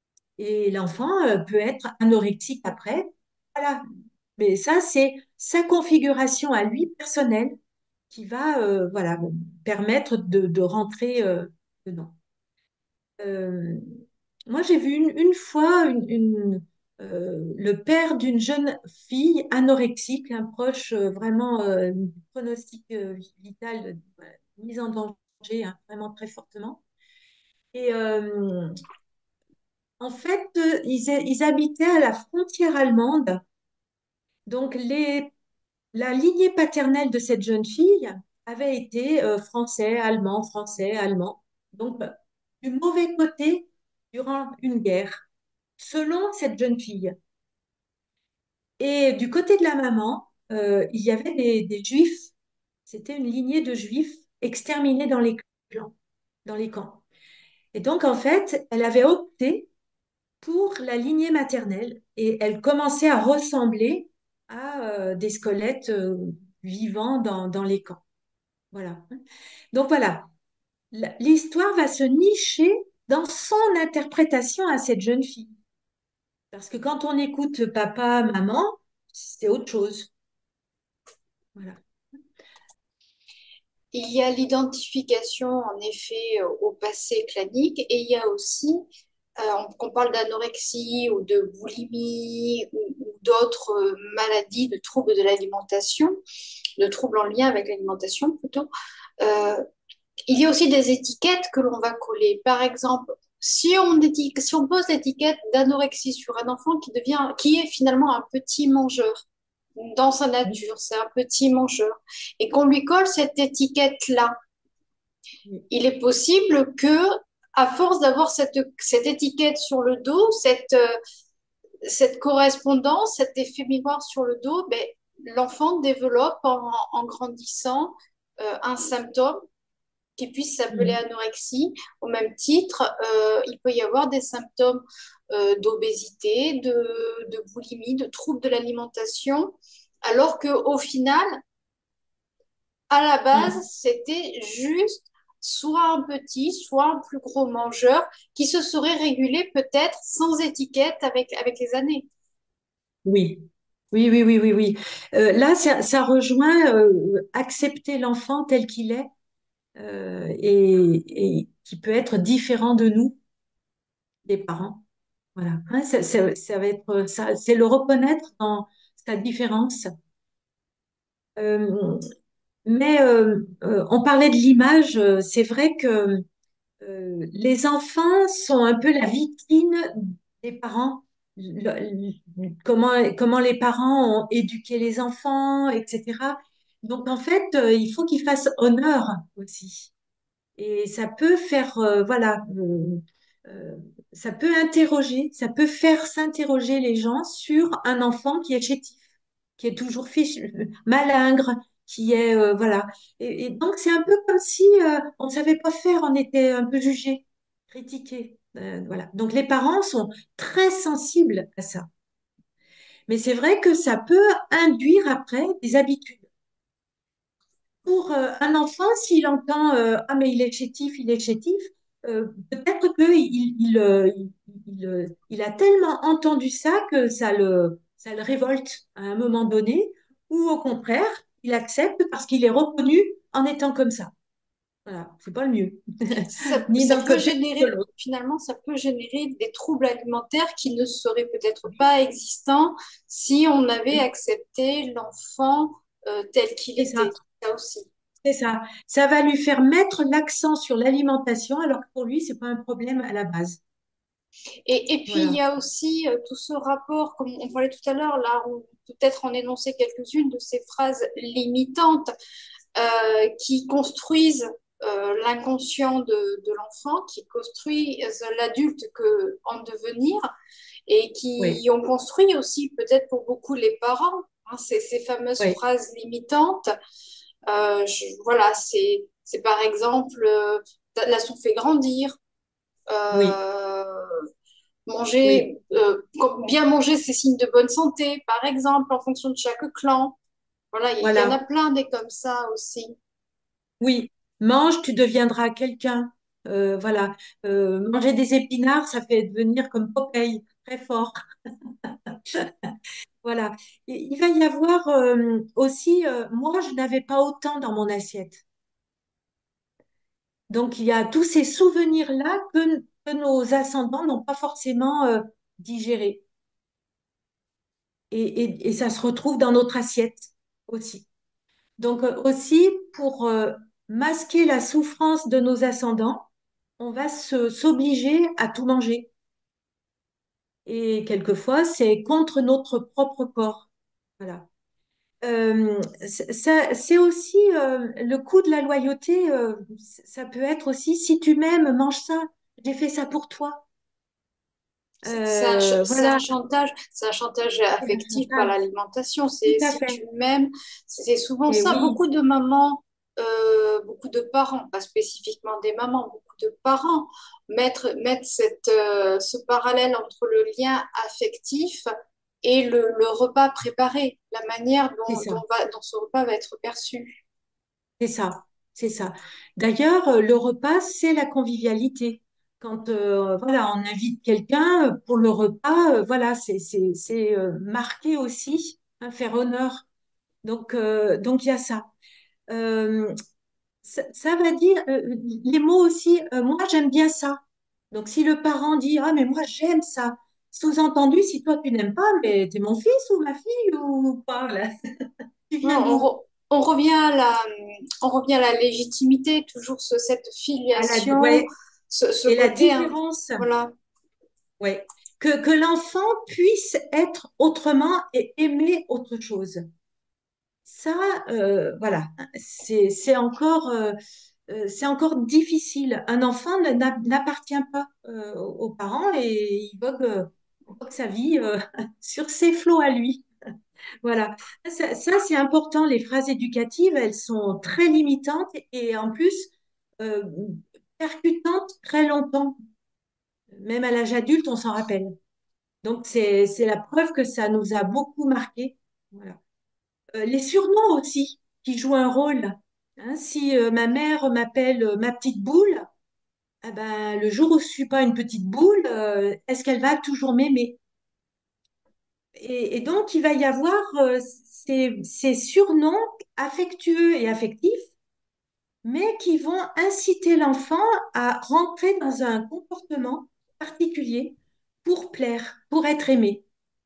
et l'enfant euh, peut être anorexique après. Voilà. Mais ça, c'est sa configuration à lui personnelle qui va euh, voilà, permettre de, de rentrer euh, dedans. Euh, Moi, j'ai vu une, une fois une, une- euh, le père d'une jeune fille anorexique, un proche euh, vraiment euh, pronostic euh, vital, euh, voilà, mise en danger hein, vraiment très fortement. Et euh, en fait, euh, ils, ils habitaient à la frontière allemande. Donc, les, la lignée paternelle de cette jeune fille avait été euh, français, allemand, français, allemand. Donc, du mauvais côté durant une guerre, selon cette jeune fille. Et du côté de la maman, euh, il y avait des, des juifs. C'était une lignée de juifs exterminés dans les clans, dans les camps. Et donc, en fait, elle avait opté pour la lignée maternelle et elle commençait à ressembler à euh, des squelettes euh, vivants dans, dans les camps. Voilà. Donc, voilà. La- L'histoire va se nicher dans son interprétation à cette jeune fille. Parce que quand on écoute papa, maman, c'est autre chose. Voilà. Il y a l'identification, en effet, euh, au passé clanique, et il y a aussi, euh, on, qu'on parle d'anorexie ou de boulimie ou, ou d'autres euh, maladies, de troubles de l'alimentation, de troubles en lien avec l'alimentation plutôt. Euh, il y a aussi des étiquettes que l'on va coller. Par exemple, si on, éti- si on pose l'étiquette d'anorexie sur un enfant qui devient, qui est finalement un petit mangeur dans sa Oui, nature, c'est un petit mangeur, et qu'on lui colle cette étiquette-là, oui, il est possible que, à force d'avoir cette, cette étiquette sur le dos, cette, euh, cette correspondance, cet effet miroir sur le dos, ben, l'enfant développe en, en grandissant euh, un symptôme qui puisse s'appeler mhm, anorexie. Au même titre, euh, il peut y avoir des symptômes euh, d'obésité, de, de boulimie, de troubles de l'alimentation, alors qu'au final, à la base, mhm. c'était juste soit un petit, soit un plus gros mangeur qui se serait régulé peut-être sans étiquette avec, avec les années. Oui, oui, oui, oui, oui, oui. Euh, là, ça, ça rejoint euh, accepter l'enfant tel qu'il est euh, et, et qui peut être différent de nous, des parents. Voilà. Hein, ça, ça- ça va être ça, c'est le reconnaître dans sa différence. Euh, mais euh, euh, on parlait de l'image. euh, C'est vrai que euh, les enfants sont un peu la vitrine des parents. Le- le- comment, comment les parents ont éduqué les enfants, et cetera. Donc, en fait, euh, il faut qu'ils fassent honneur aussi. Et ça peut faire, euh, voilà, euh, euh, ça peut interroger, ça peut faire s'interroger les gens sur un enfant qui est chétif, qui est toujours fiche, malingre, qui est, euh, voilà. Et, et donc, c'est un peu comme si euh, on ne savait pas faire, on était un peu jugé, critiqué. Euh, voilà. Donc, les parents sont très sensibles à ça. Mais c'est vrai que ça peut induire après des habitudes. Pour euh, un enfant, s'il entend euh, ah mais il est chétif, il est chétif, euh, peut-être que il, il, euh, il, il, euh, il a tellement entendu ça que ça le, ça le révolte à un moment donné, ou au contraire, il accepte parce qu'il est reconnu en étant comme ça. Voilà, c'est pas le mieux, Ça, ni ça d'un peut côté ni de générer, l'autre. finalement, ça peut générer des troubles alimentaires qui ne seraient peut-être pas existants si on avait Oui, accepté l'enfant euh, tel qu'il c'est ça. était. Ça aussi. C'est ça. Ça va lui faire mettre l'accent sur l'alimentation alors que pour lui, c'est pas un problème à la base. Et, et puis, il y Voilà. a aussi euh, tout ce rapport, comme on parlait tout à l'heure, là, on peut peut-être en énoncer quelques-unes de ces phrases limitantes euh, qui construisent euh, l'inconscient de, de l'enfant, qui construisent l'adulte que, en devenir et Oui, qui ont construit aussi peut-être pour beaucoup les parents, hein, ces, ces fameuses oui, phrases limitantes. Euh, je- voilà, c'est, c'est par exemple, euh, la soupe fait grandir. oui, Euh, oui. Manger, euh, bien manger, c'est signe de bonne santé, par exemple, en fonction de chaque clan. Voilà, il y en a Voilà. plein des comme ça aussi. Oui, mange, tu deviendras quelqu'un. Euh, voilà. Euh, manger des épinards, ça fait devenir comme Popeye, très fort. Voilà. Et il va y avoir euh, aussi, euh, moi, je n'avais pas autant dans mon assiette. Donc, il y a tous ces souvenirs-là que, que nos ascendants n'ont pas forcément euh, digérés. et, et, et ça se retrouve dans notre assiette aussi. Donc euh, aussi, pour euh, masquer la souffrance de nos ascendants, on va se, s'obliger à tout manger. Et quelquefois, c'est contre notre propre corps. Voilà. Euh, ça, c'est aussi euh, le coût de la loyauté. Euh, ça peut être aussi, si tu m'aimes, mange ça. J'ai fait ça pour toi. C'est c'est un, ch- Euh, c'est un voilà, chantage, c'est un chantage c'est un affectif par chantage. l'alimentation. Tout C'est à si fait. tu m'aimes, c'est souvent Et ça. oui, Beaucoup de mamans, euh, beaucoup de parents, pas spécifiquement des mamans, beaucoup de parents mettre, mettre cette, euh, ce parallèle entre le lien affectif et le, le repas préparé, la manière c'est dont, ça. dont, va, dont ce repas va être perçu. C'est ça, c'est ça. D'ailleurs, euh, le repas, c'est la convivialité. Quand euh, voilà, on invite quelqu'un euh, pour le repas, euh, voilà, c'est c'est c'est euh, marqué aussi, hein, faire honneur. Donc euh, donc il y a ça. Euh, ça, ça va dire euh, les mots aussi. Euh, moi, j'aime bien ça. Donc si le parent dit ah mais moi j'aime ça, sous-entendu si toi tu n'aimes pas, mais t'es mon fils ou ma fille ou quoi là, tu Non, viens on, d'où? re- on revient à la, on revient à la légitimité, toujours ce- cette À la filiation, ouais. ce, ce Et la côté, hein, différence. voilà. Ouais. Que, que l'enfant puisse être autrement et aimer autre chose. Ça, euh, voilà, c'est, c'est encore, euh, euh, c'est encore difficile. Un enfant ne- n'a- n'appartient pas euh, aux parents et il vogue, euh, il vogue sa vie euh, sur ses flots à lui. Voilà. Ça, ça, c'est important. Les phrases éducatives, elles sont très limitantes et en plus euh, percutantes très longtemps. Même à l'âge adulte, on s'en rappelle. Donc, c'est, c'est la preuve que ça nous a beaucoup marqué. Voilà. Euh, les surnoms aussi, qui jouent un rôle. Hein, si euh, ma mère m'appelle euh, ma petite boule, eh ben, le jour où je suis pas une petite boule, euh, est-ce qu'elle va toujours m'aimer? Et, et donc, il va y avoir euh, ces, ces surnoms affectueux et affectifs, mais qui vont inciter l'enfant à rentrer dans un comportement particulier pour plaire, pour être aimé.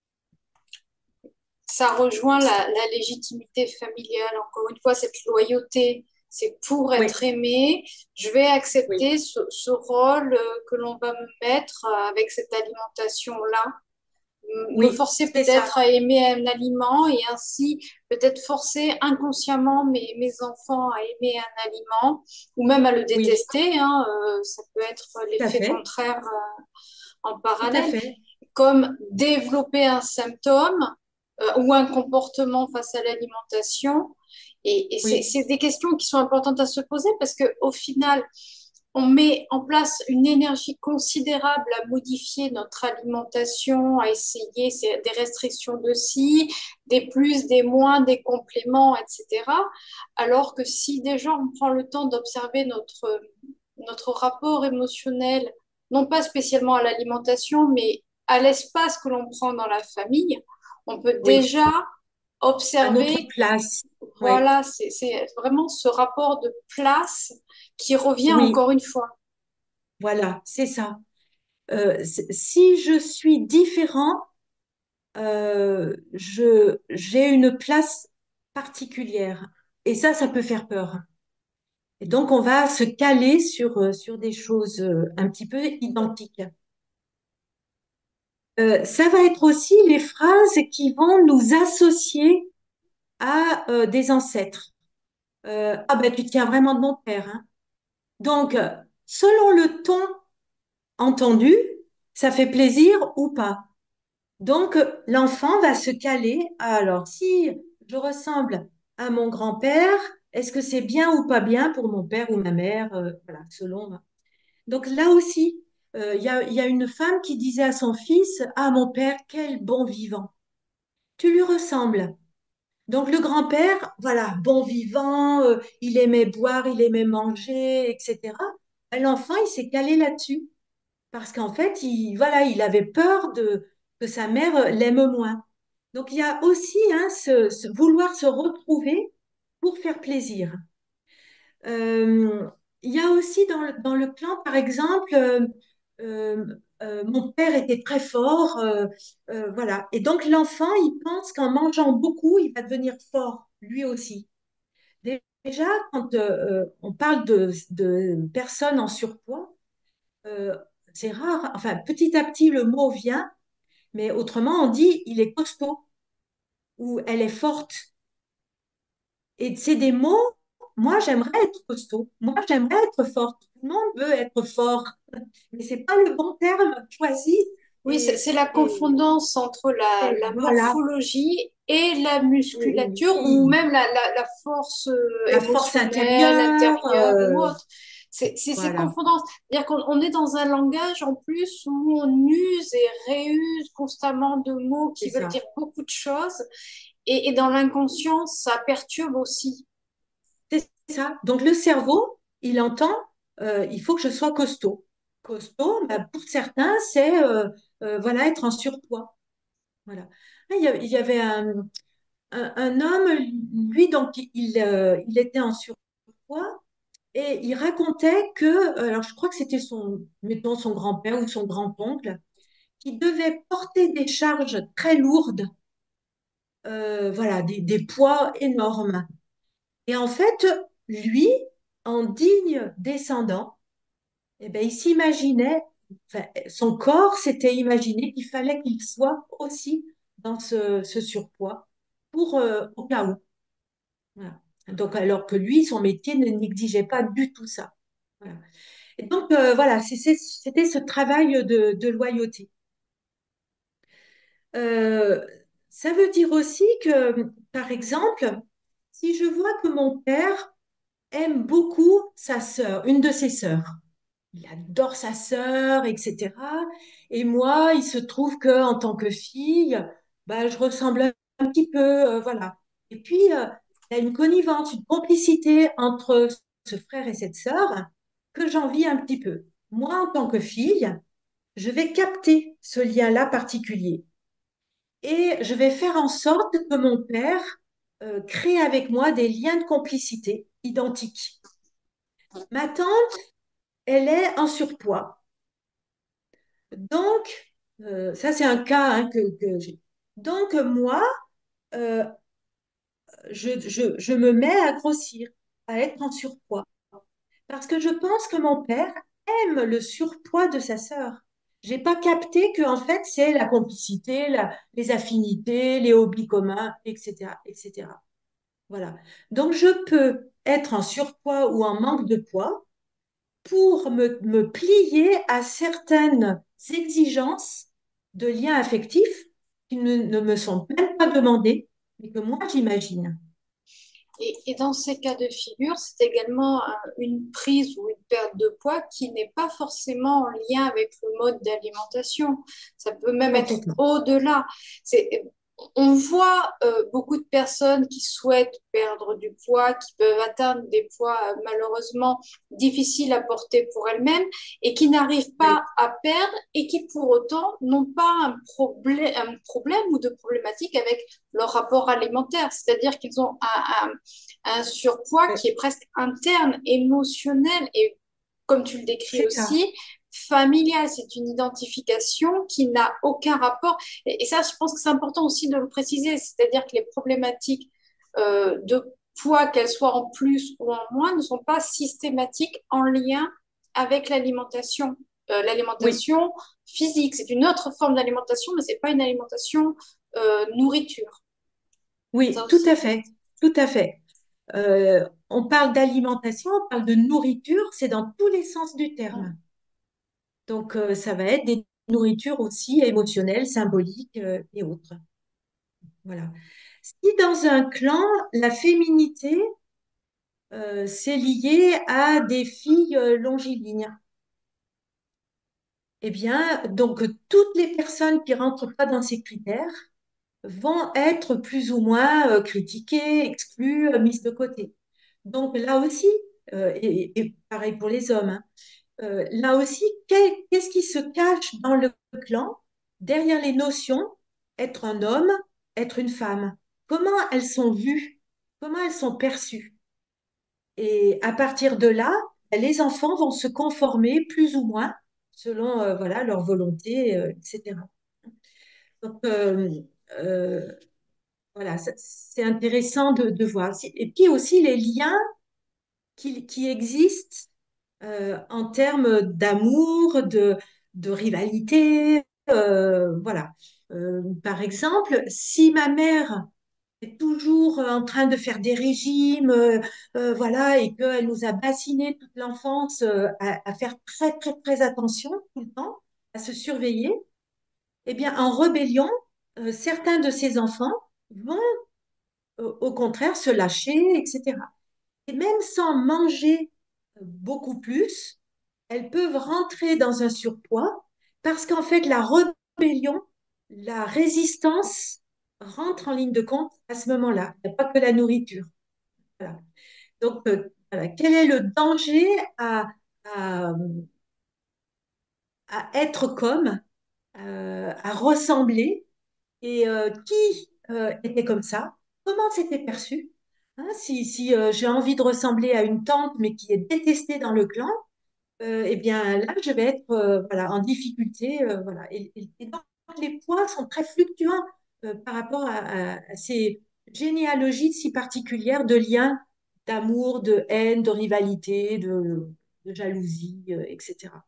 Ça rejoint la, la légitimité familiale, encore une fois, cette loyauté. C'est pour Oui, être aimé, je vais oui, accepter ce, ce rôle euh, que l'on va me mettre euh, avec cette alimentation-là. Me oui, forcer c'est ça. peut-être à aimer un aliment et ainsi peut-être forcer inconsciemment mes, mes enfants à aimer un aliment ou même à le Oui, détester, hein, euh, ça peut être tout à l'effet fait, contraire euh, en tout à parallèle, fait. comme développer un symptôme euh, ou un comportement face à l'alimentation. Et, et c'est Oui, c'est des questions qui sont importantes à se poser parce qu'au final, on met en place une énergie considérable à modifier notre alimentation, à essayer des restrictions de ci, des plus, des moins, des compléments, et cetera. Alors que si déjà on prend le temps d'observer notre, notre rapport émotionnel, non pas spécialement à l'alimentation, mais à l'espace que l'on prend dans la famille, on peut oui, déjà à notre observer, place. Oui, voilà, c'est c'est vraiment ce rapport de place qui revient oui, encore une fois. voilà, c'est ça. Euh, c- si je suis différent, euh, je, j'ai une place particulière. Et ça, ça peut faire peur. Et donc, on va se caler sur, euh, sur des choses euh, un petit peu identiques. Euh, ça va être aussi les phrases qui vont nous associer à euh, des ancêtres. Euh, ah ben, tu tiens vraiment de mon père, hein. Donc, euh, selon le ton entendu, ça fait plaisir ou pas. Donc, euh, l'enfant va se caler. Ah, alors, si je ressemble à mon grand-père, est-ce que c'est bien ou pas bien pour mon père ou ma mère? Euh, voilà, selon. Donc, là aussi, euh, il y a, il y a une femme qui disait à son fils, ah, mon père, quel bon vivant. Tu lui ressembles. Donc, le grand-père, voilà, bon vivant, euh, il aimait boire, il aimait manger, et cetera. L'enfant, il s'est calé là-dessus. Parce qu'en fait, il, voilà, il avait peur de, que sa mère l'aime moins. Donc, il y a aussi hein, ce, ce vouloir se retrouver pour faire plaisir. Euh, il y a aussi dans le, dans le clan, par exemple, euh, euh, euh, mon père était très fort, euh, euh, voilà. Et donc l'enfant, il pense qu'en mangeant beaucoup, il va devenir fort, lui aussi. Déjà, quand euh, euh, on parle de, de personnes en surpoids, euh, c'est rare, enfin petit à petit le mot vient, mais autrement on dit il est costaud ou elle est forte. Et c'est des mots, moi j'aimerais être costaud, moi j'aimerais être forte, tout le monde veut être fort, mais c'est pas le bon terme choisi. Oui, c'est Et, c'est la et, confondance entre la, et la voilà, morphologie et la et musculature ou oui, même la, la, la force euh, la force émotionnelle, intérieure, intérieure ou euh, autre. C'est c'est ces voilà, confondances. C'est-à-dire qu'on on est dans un langage en plus où on use et réuse constamment de mots c'est qui veulent ça. dire beaucoup de choses. Et, et dans l'inconscient, ça perturbe aussi. C'est ça. Donc le cerveau, il entend, euh, il faut que je sois costaud. Costaud, bah, pour certains, c'est euh, euh, voilà, être en surpoids. Voilà. Ah, Il y a- il y avait un, un- un homme, lui, donc il, euh, il était en surpoids et il racontait que, euh, alors je crois que c'était son, mettons, son grand-père ou son grand-oncle, qui devait porter des charges très lourdes, euh, voilà, des, des poids énormes. Et en fait, lui, en digne descendant, eh ben, il s'imaginait, enfin, son corps s'était imaginé qu'il fallait qu'il soit aussi dans ce, ce surpoids pour euh, au cas où. Voilà. Donc, alors que lui, son métier ne n'exigeait pas du tout ça. Voilà. Et donc, euh, voilà, c'est- c'est- c'était ce travail de, de loyauté. Euh, Ça veut dire aussi que, par exemple, si je vois que mon père aime beaucoup sa sœur, une de ses sœurs, il adore sa sœur, et cetera. Et moi, il se trouve que en tant que fille, bah, je ressemble un, un petit peu, euh, voilà. Et puis, euh, il y a une connivence, une complicité entre ce frère et cette sœur que j'envie un petit peu. Moi, en tant que fille, je vais capter ce lien-là particulier et je vais faire en sorte que mon père euh, crée avec moi des liens de complicité identiques. Ma tante, elle est en surpoids. Donc, euh, ça c'est un cas hein, que, que j'ai. Donc, moi, euh, je, je, je me mets à grossir, à être en surpoids. Parce que je pense que mon père aime le surpoids de sa sœur. J'ai pas capté que en fait c'est la complicité, la- les affinités, les hobbies communs, et cetera, et cetera. Voilà. Donc je peux être en surpoids ou en manque de poids pour me, me plier à certaines exigences de liens affectifs qui ne, ne me sont même pas demandées, mais que moi j'imagine. Et, et dans ces cas de figure, c'est également un- une prise ou une perte de poids qui n'est pas forcément en lien avec le mode d'alimentation. Ça peut même être Complètement. au-delà. C'est, on voit euh, beaucoup de personnes qui souhaitent perdre du poids, qui peuvent atteindre des poids euh, malheureusement difficiles à porter pour elles-mêmes et qui n'arrivent Oui, pas à perdre et qui pour autant n'ont pas un problème, un problème ou de problématique avec leur rapport alimentaire. C'est-à-dire qu'ils ont un, un un surpoids oui, qui est presque interne, émotionnel et, comme tu le décris c'est ça. aussi, familial. C'est une identification qui n'a aucun rapport. Et, et, ça, je pense que c'est important aussi de le préciser. C'est-à-dire que les problématiques euh, de poids, qu'elles soient en plus ou en moins, ne sont pas systématiques en lien avec l'alimentation. Euh, Oui, l'alimentation physique, c'est une autre forme d'alimentation, mais ce n'est pas une alimentation euh, nourriture. Ça oui, tout à aussi. fait, tout à fait. Euh, on parle d'alimentation, on parle de nourriture, c'est dans tous les sens du terme. Donc, euh, ça va être des nourritures aussi émotionnelles, symboliques euh, et autres. Voilà. Si dans un clan, la féminité, euh, c'est lié à des filles euh, longilignes, eh bien, donc toutes les personnes qui rentrent pas dans ces critères vont être plus ou moins euh, critiquées, exclues, euh, mises de côté. Donc là aussi, euh, et, et pareil pour les hommes, hein, euh, là aussi, qu'est- qu'est-ce qui se cache dans le clan derrière les notions être un homme, être une femme? Comment elles sont vues? Comment elles sont perçues? Et à partir de là, les enfants vont se conformer plus ou moins. selon euh, voilà, leur volonté, euh, et cetera. Donc, euh, euh, voilà, ça- c'est intéressant de, de voir. Et puis aussi les liens qui, qui existent euh, en termes d'amour, de, de rivalité. Euh, voilà. Euh, par exemple, si ma mère est toujours en train de faire des régimes, euh, euh, voilà, et qu'elle nous a bassinés toute l'enfance euh, à, à faire très, très, très attention tout le temps, à se surveiller, eh bien, en rébellion, euh, certains de ces enfants vont euh, au contraire se lâcher, et cetera. Et même sans manger euh, beaucoup plus, elles peuvent rentrer dans un surpoids parce qu'en fait, la rébellion, la résistance rentre en ligne de compte à ce moment-là. Il n'y a pas que la nourriture. Voilà. Donc, euh, voilà. Quel est le danger à, à, à être comme, euh, à ressembler et euh, qui euh, était comme ça? Comment c'était perçu? Hein, si si euh, j'ai envie de ressembler à une tante, mais qui est détestée dans le clan, euh, eh bien là, je vais être euh, voilà, en difficulté. Euh, voilà. Et, et- et donc, les poids sont très fluctuants euh, par rapport à, à- à ces généalogies si particulières de liens d'amour, de haine, de rivalité, de, de jalousie, euh, et cetera.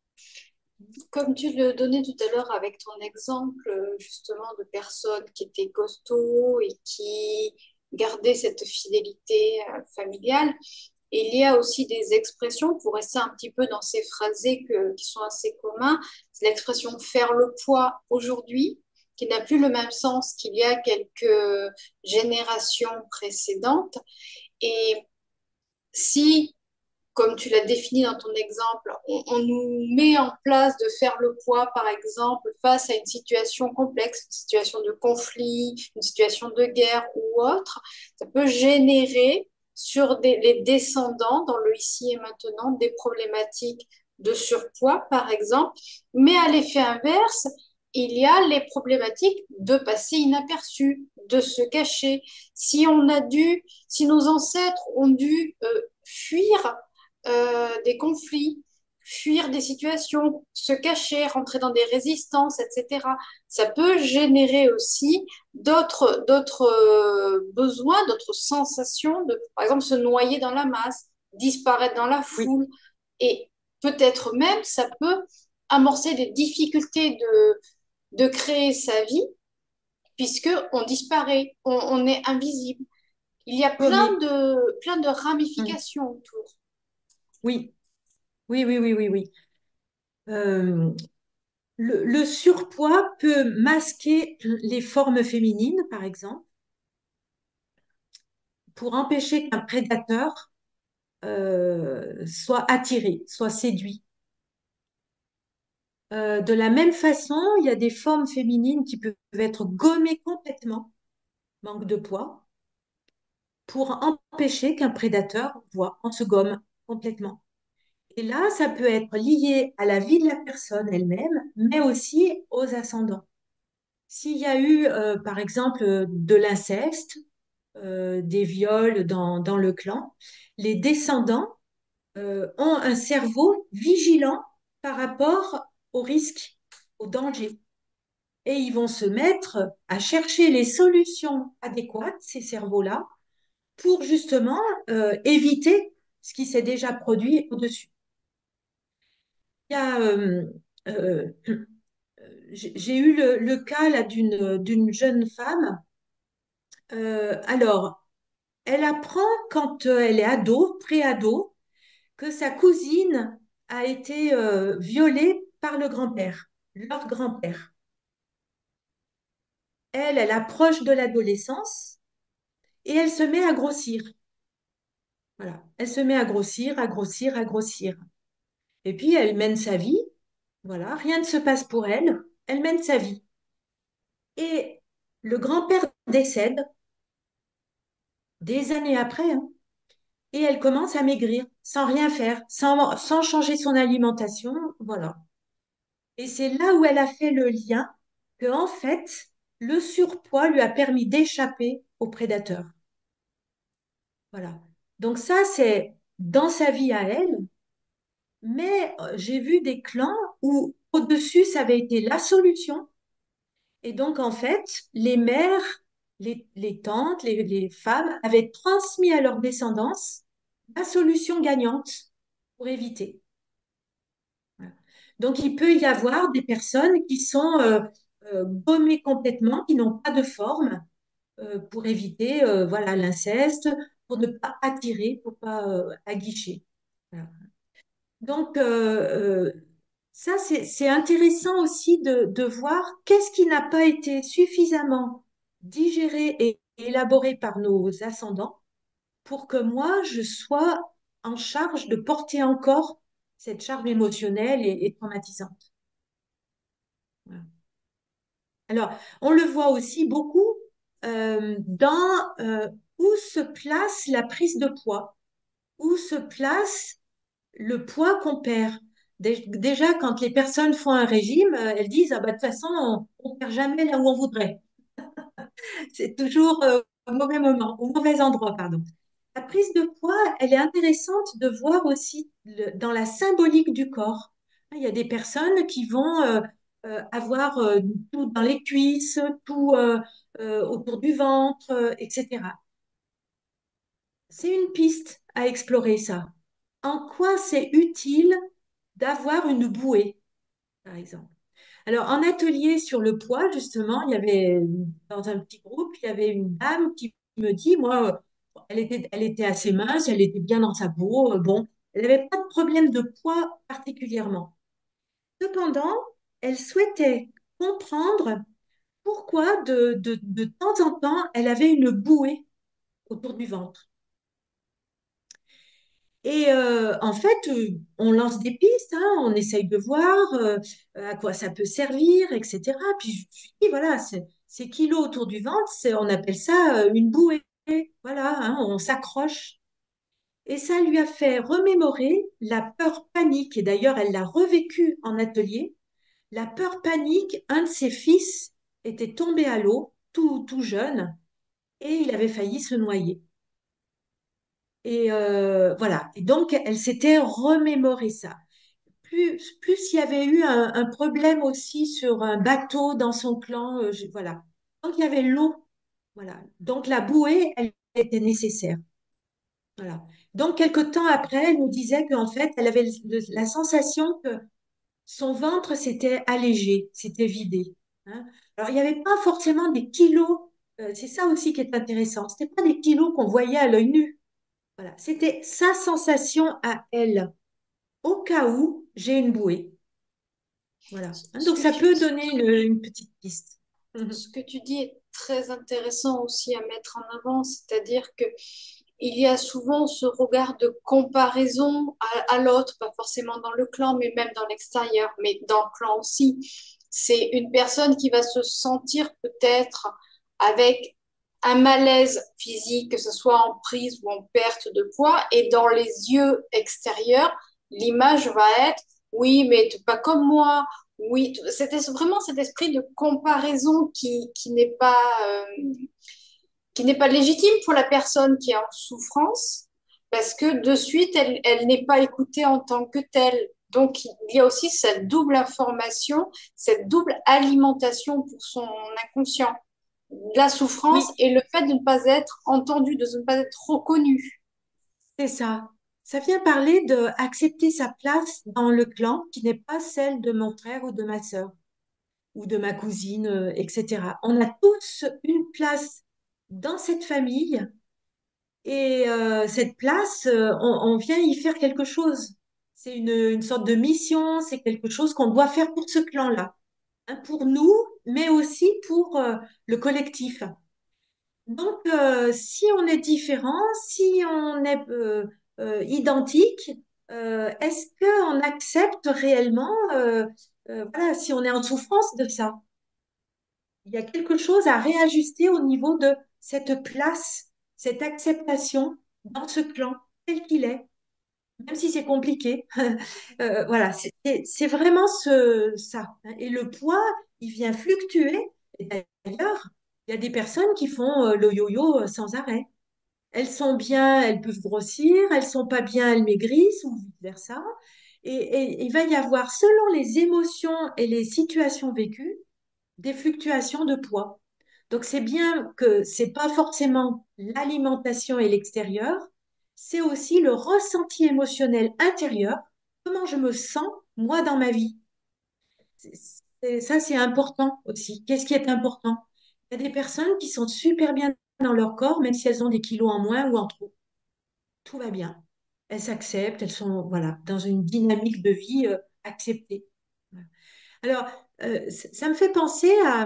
Comme tu le donnais tout à l'heure avec ton exemple euh, justement de personnes qui étaient costauds et qui gardaient cette fidélité euh, familiale, et il y a aussi des expressions, pour rester un petit peu dans ces phrasés que- qui sont assez communs, c'est l'expression faire le poids aujourd'hui, qui n'a plus le même sens qu'il y a quelques générations précédentes. Et si comme tu l'as défini dans ton exemple, on, on nous met en place de faire le poids, par exemple, face à une situation complexe, une situation de conflit, une situation de guerre ou autre, ça peut générer sur des, les descendants, dans le ici et maintenant, des problématiques de surpoids, par exemple. Mais à l'effet inverse, il y a les problématiques de passer inaperçu, de se cacher. Si on a dû, si nos ancêtres ont dû euh, fuir euh, des conflits, fuir des situations, se cacher, rentrer dans des résistances, et cetera. Ça peut générer aussi d'autres d'autres euh, besoins, d'autres sensations, de, par exemple, se noyer dans la masse, disparaître dans la Oui, foule. Et peut-être même, ça peut amorcer des difficultés de, de créer sa vie, puisque on disparaît, on, on est invisible. Il y a oui, plein mais de, plein de hum, ramifications autour. oui, oui, oui, oui, oui, oui. Euh, le, le surpoids peut masquer les formes féminines, par exemple, pour empêcher qu'un prédateur euh, soit attiré, soit séduit. Euh, de la même façon, il y a des formes féminines qui peuvent être gommées complètement, manque de poids, pour empêcher qu'un prédateur voit, on se gomme complètement. Et là, ça peut être lié à la vie de la personne elle-même, mais aussi aux ascendants. S'il y a eu, euh, par exemple, de l'inceste, euh, des viols dans, dans le clan, les descendants euh, ont un cerveau vigilant par rapport au risque, au danger. Et ils vont se mettre à chercher les solutions adéquates, ces cerveaux-là, pour justement euh, éviter ce qui s'est déjà produit au-dessus. Il y a, euh, euh, j'ai j'ai eu le, le cas là d'une d'une jeune femme. Euh, alors, elle apprend quand euh, elle est ado, pré-ado, que sa cousine a été euh, violée par le grand-père, leur grand-père. Elle, elle approche de l'adolescence et elle se met à grossir. Voilà, elle se met à grossir, à grossir, à grossir. Et puis elle mène sa vie. Voilà, rien ne se passe pour elle. Elle mène sa vie. Et le grand-père décède des années après, hein, et elle commence à maigrir sans rien faire, sans, sans changer son alimentation. Voilà. Et c'est là où elle a fait le lien que, en fait, le surpoids lui a permis d'échapper aux prédateurs. Voilà. Donc ça, c'est dans sa vie à elle, mais euh, j'ai vu des clans où au-dessus, ça avait été la solution. Et donc, en fait, les mères, les, les tantes, les, les femmes avaient transmis à leur descendance la solution gagnante pour éviter. Voilà. Donc, il peut y avoir des personnes qui sont euh, euh, gommées complètement, qui n'ont pas de forme, euh, pour éviter euh, voilà, l'inceste, pour ne pas attirer, pour ne pas euh, aguicher. Voilà. Donc, euh, euh, ça, c'est, c'est intéressant aussi de, de voir qu'est-ce qui n'a pas été suffisamment digéré et élaboré par nos ascendants pour que moi, je sois en charge de porter encore cette charge émotionnelle et, et traumatisante. Voilà. Alors, on le voit aussi beaucoup euh, dans euh, où se place la prise de poids, où se place le poids qu'on perd. Dé- Déjà, quand les personnes font un régime, euh, elles disent, ah bah, de toute façon, on ne perd jamais là où on voudrait. C'est toujours euh, au mauvais moment, au mauvais endroit, pardon. La prise de poids, elle est intéressante de voir aussi le- dans la symbolique du corps. Il y a des personnes qui vont euh, euh, avoir euh, tout dans les cuisses, tout euh, euh, autour du ventre, euh, et cetera. C'est une piste à explorer, ça. En quoi c'est utile d'avoir une bouée, par exemple? Alors, en atelier sur le poids, justement, il y avait, dans un petit groupe, il y avait une dame qui me dit, moi, euh, elle était, elle était assez mince, elle était bien dans sa peau, euh, bon, elle n'avait pas de problème de poids particulièrement. Cependant, elle souhaitait comprendre pourquoi de, de, de temps en temps, elle avait une bouée autour du ventre. Et euh, en fait, euh, on lance des pistes, hein, on essaye de voir euh, à quoi ça peut servir, et cetera. Puis je me suis dit, voilà, c'est- ces kilos autour du ventre, c'est, on appelle ça euh, une bouée. Voilà, hein, on s'accroche. Et ça lui a fait remémorer la peur panique. Et d'ailleurs, elle l'a revécu en atelier. La peur panique, un de ses fils était tombé à l'eau, tout, tout jeune, et il avait failli se noyer. Et euh, voilà. Et donc, elle s'était remémoré ça. Plus, plus il y avait eu un, un problème aussi sur un bateau dans son clan, euh, je- voilà. Donc, il y avait l'eau, voilà. Donc, la bouée, elle était nécessaire, voilà. Donc, quelque temps après, elle nous disait qu'en fait, elle avait le- la sensation que son ventre s'était allégé, s'était vidé, hein. Alors, il n'y avait pas forcément des kilos, euh, c'est ça aussi qui est intéressant. Ce n'était pas des kilos qu'on voyait à l'œil nu, voilà. C'était sa sensation à elle, au cas où j'ai une bouée. Voilà. Hein, Ce donc, que ça tu, peut donner une, une petite piste. Mhm. ce que tu dis est très intéressant aussi à mettre en avant, c'est-à-dire que il y a souvent ce regard de comparaison à, à l'autre, pas forcément dans le clan, mais même dans l'extérieur, mais dans le clan aussi. C'est une personne qui va se sentir peut-être avec un malaise physique, que ce soit en prise ou en perte de poids, et dans les yeux extérieurs, l'image va être, oui, mais t'es pas comme moi, oui, c'était vraiment cet esprit de comparaison qui, qui n'est pas, euh, qui n'est pas légitime pour la personne qui est en souffrance, parce que de suite, elle, elle n'est pas écoutée en tant que telle. Donc, il y a aussi cette double information, cette double alimentation pour son inconscient. La souffrance Oui, et le fait de ne pas être entendu, de ne pas être reconnu. c'est ça. Ça vient parler de accepter sa place dans le clan qui n'est pas celle de mon frère ou de ma sœur ou de ma cousine, euh, et cetera. On a tous une place dans cette famille et euh, cette place, euh, on, on vient y faire quelque chose. C'est une, une sorte de mission, c'est quelque chose qu'on doit faire pour ce clan-là, hein, pour nous, mais aussi pour euh, le collectif. Donc, euh, si on est différent, si on est euh, euh, identique, euh, est-ce qu'on accepte réellement, euh, euh, voilà, si on est en souffrance de ça? Il y a quelque chose à réajuster au niveau de cette place, cette acceptation dans ce clan tel qu'il est, même si c'est compliqué. Euh, voilà, c'est c'est vraiment ce, ça, hein. Et le poids, il vient fluctuer. Et d'ailleurs, il y a des personnes qui font euh, le yo-yo euh, sans arrêt. Elles sont bien, elles peuvent grossir, elles sont pas bien, elles maigrissent ou vice-versa. Et, et il va y avoir, selon les émotions et les situations vécues, des fluctuations de poids. Donc c'est bien que c'est pas forcément l'alimentation et l'extérieur, c'est aussi le ressenti émotionnel intérieur, comment je me sens moi dans ma vie. C'est- c'est- ça c'est important aussi. Qu'est-ce qui est important? Il y a des personnes qui sont super bien dans leur corps, même si elles ont des kilos en moins ou en trop. Tout va bien. Elles s'acceptent, elles sont voilà dans une dynamique de vie euh, acceptée. Voilà. Alors, euh, ça ça me fait penser à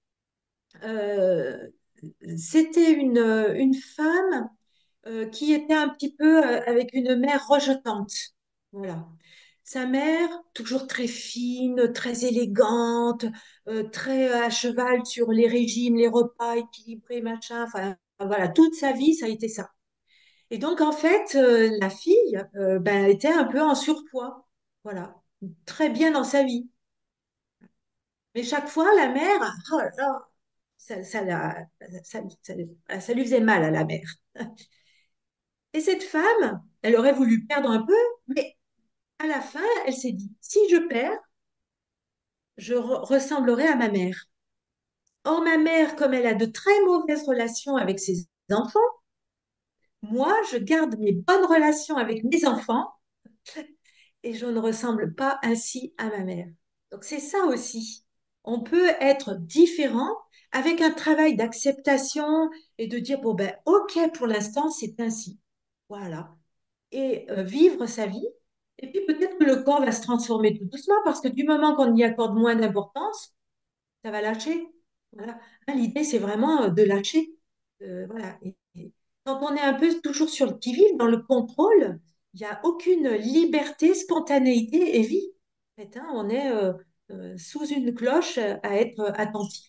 euh, c'était une, euh, une femme euh, qui était un petit peu euh, avec une mère rejetante. Voilà. Sa mère, toujours très fine, très élégante, euh, très à cheval sur les régimes, les repas équilibrés, machin. Enfin, voilà, toute sa vie, ça a été ça. Et donc, en fait, euh, la fille, euh, ben, était un peu en surpoids. Voilà. Très bien dans sa vie. Mais chaque fois, la mère, oh là là, ça, ça, la- ça- ça- ça lui faisait mal à la mère. Et cette femme, elle aurait voulu perdre un peu, mais à la fin, elle s'est dit, si je perds, je re- ressemblerai à ma mère. Or, ma mère, comme elle a de très mauvaises relations avec ses enfants, moi, je garde mes bonnes relations avec mes enfants et je ne ressemble pas ainsi à ma mère. Donc, c'est ça aussi. On peut être différent avec un travail d'acceptation et de dire, bon, ben, OK, pour l'instant, c'est ainsi. Voilà. Et euh, vivre sa vie. Et puis peut-être que le corps va se transformer tout doucement parce que du moment qu'on y accorde moins d'importance, ça va lâcher. Voilà. Hein, l'idée, c'est vraiment euh, de lâcher. Euh, voilà. Et, et quand on est un peu toujours sur le qui-vive, dans le contrôle, il n'y a aucune liberté, spontanéité et vie. En fait, hein, on est euh, euh, sous une cloche euh, à être euh, attentif.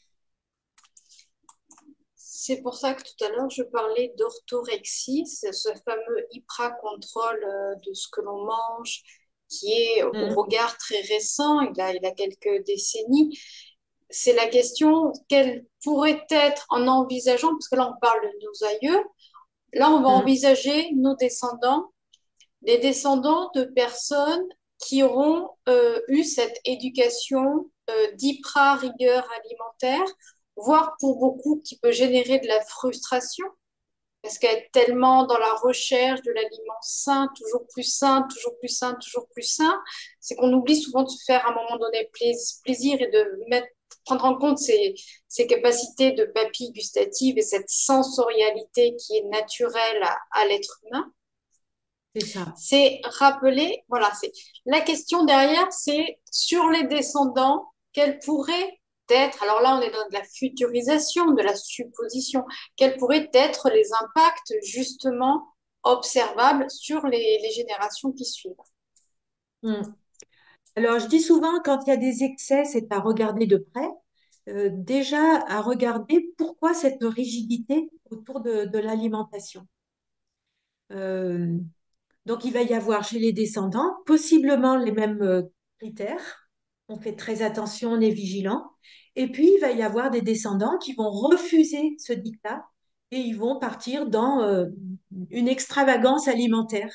C'est pour ça que tout à l'heure, je parlais d'orthorexie, c'est ce fameux hyper-contrôle euh, de ce que l'on mange, qui est au Mm. regard très récent, il a, il a quelques décennies. C'est la question, quelle pourrait être, en envisageant, parce que là on parle de nos aïeux, là on va Mm. envisager nos descendants, les descendants de personnes qui auront euh, eu cette éducation euh, d'hyper-rigueur alimentaire, voire pour beaucoup qui peut générer de la frustration parce qu'être tellement dans la recherche de l'aliment sain, toujours plus sain, toujours plus sain, toujours plus sain, c'est qu'on oublie souvent de se faire à un moment donné plaisir et de mettre, prendre en compte ses, ses capacités de papilles gustatives et cette sensorialité qui est naturelle à, à l'être humain. C'est ça. C'est rappeler, voilà, c'est la question derrière, c'est sur les descendants, quels pourraient être, alors là on est dans de la futurisation, de la supposition, quels pourraient être les impacts justement observables sur les, les générations qui suivent. Mm. Alors, je dis souvent, quand il y a des excès, c'est à regarder de près. Euh, déjà, à regarder pourquoi cette rigidité autour de, de l'alimentation. Euh, donc, il va y avoir chez les descendants possiblement les mêmes euh, critères. On fait très attention, on est vigilant. Et puis, il va y avoir des descendants qui vont refuser ce dictat et ils vont partir dans euh, une extravagance alimentaire.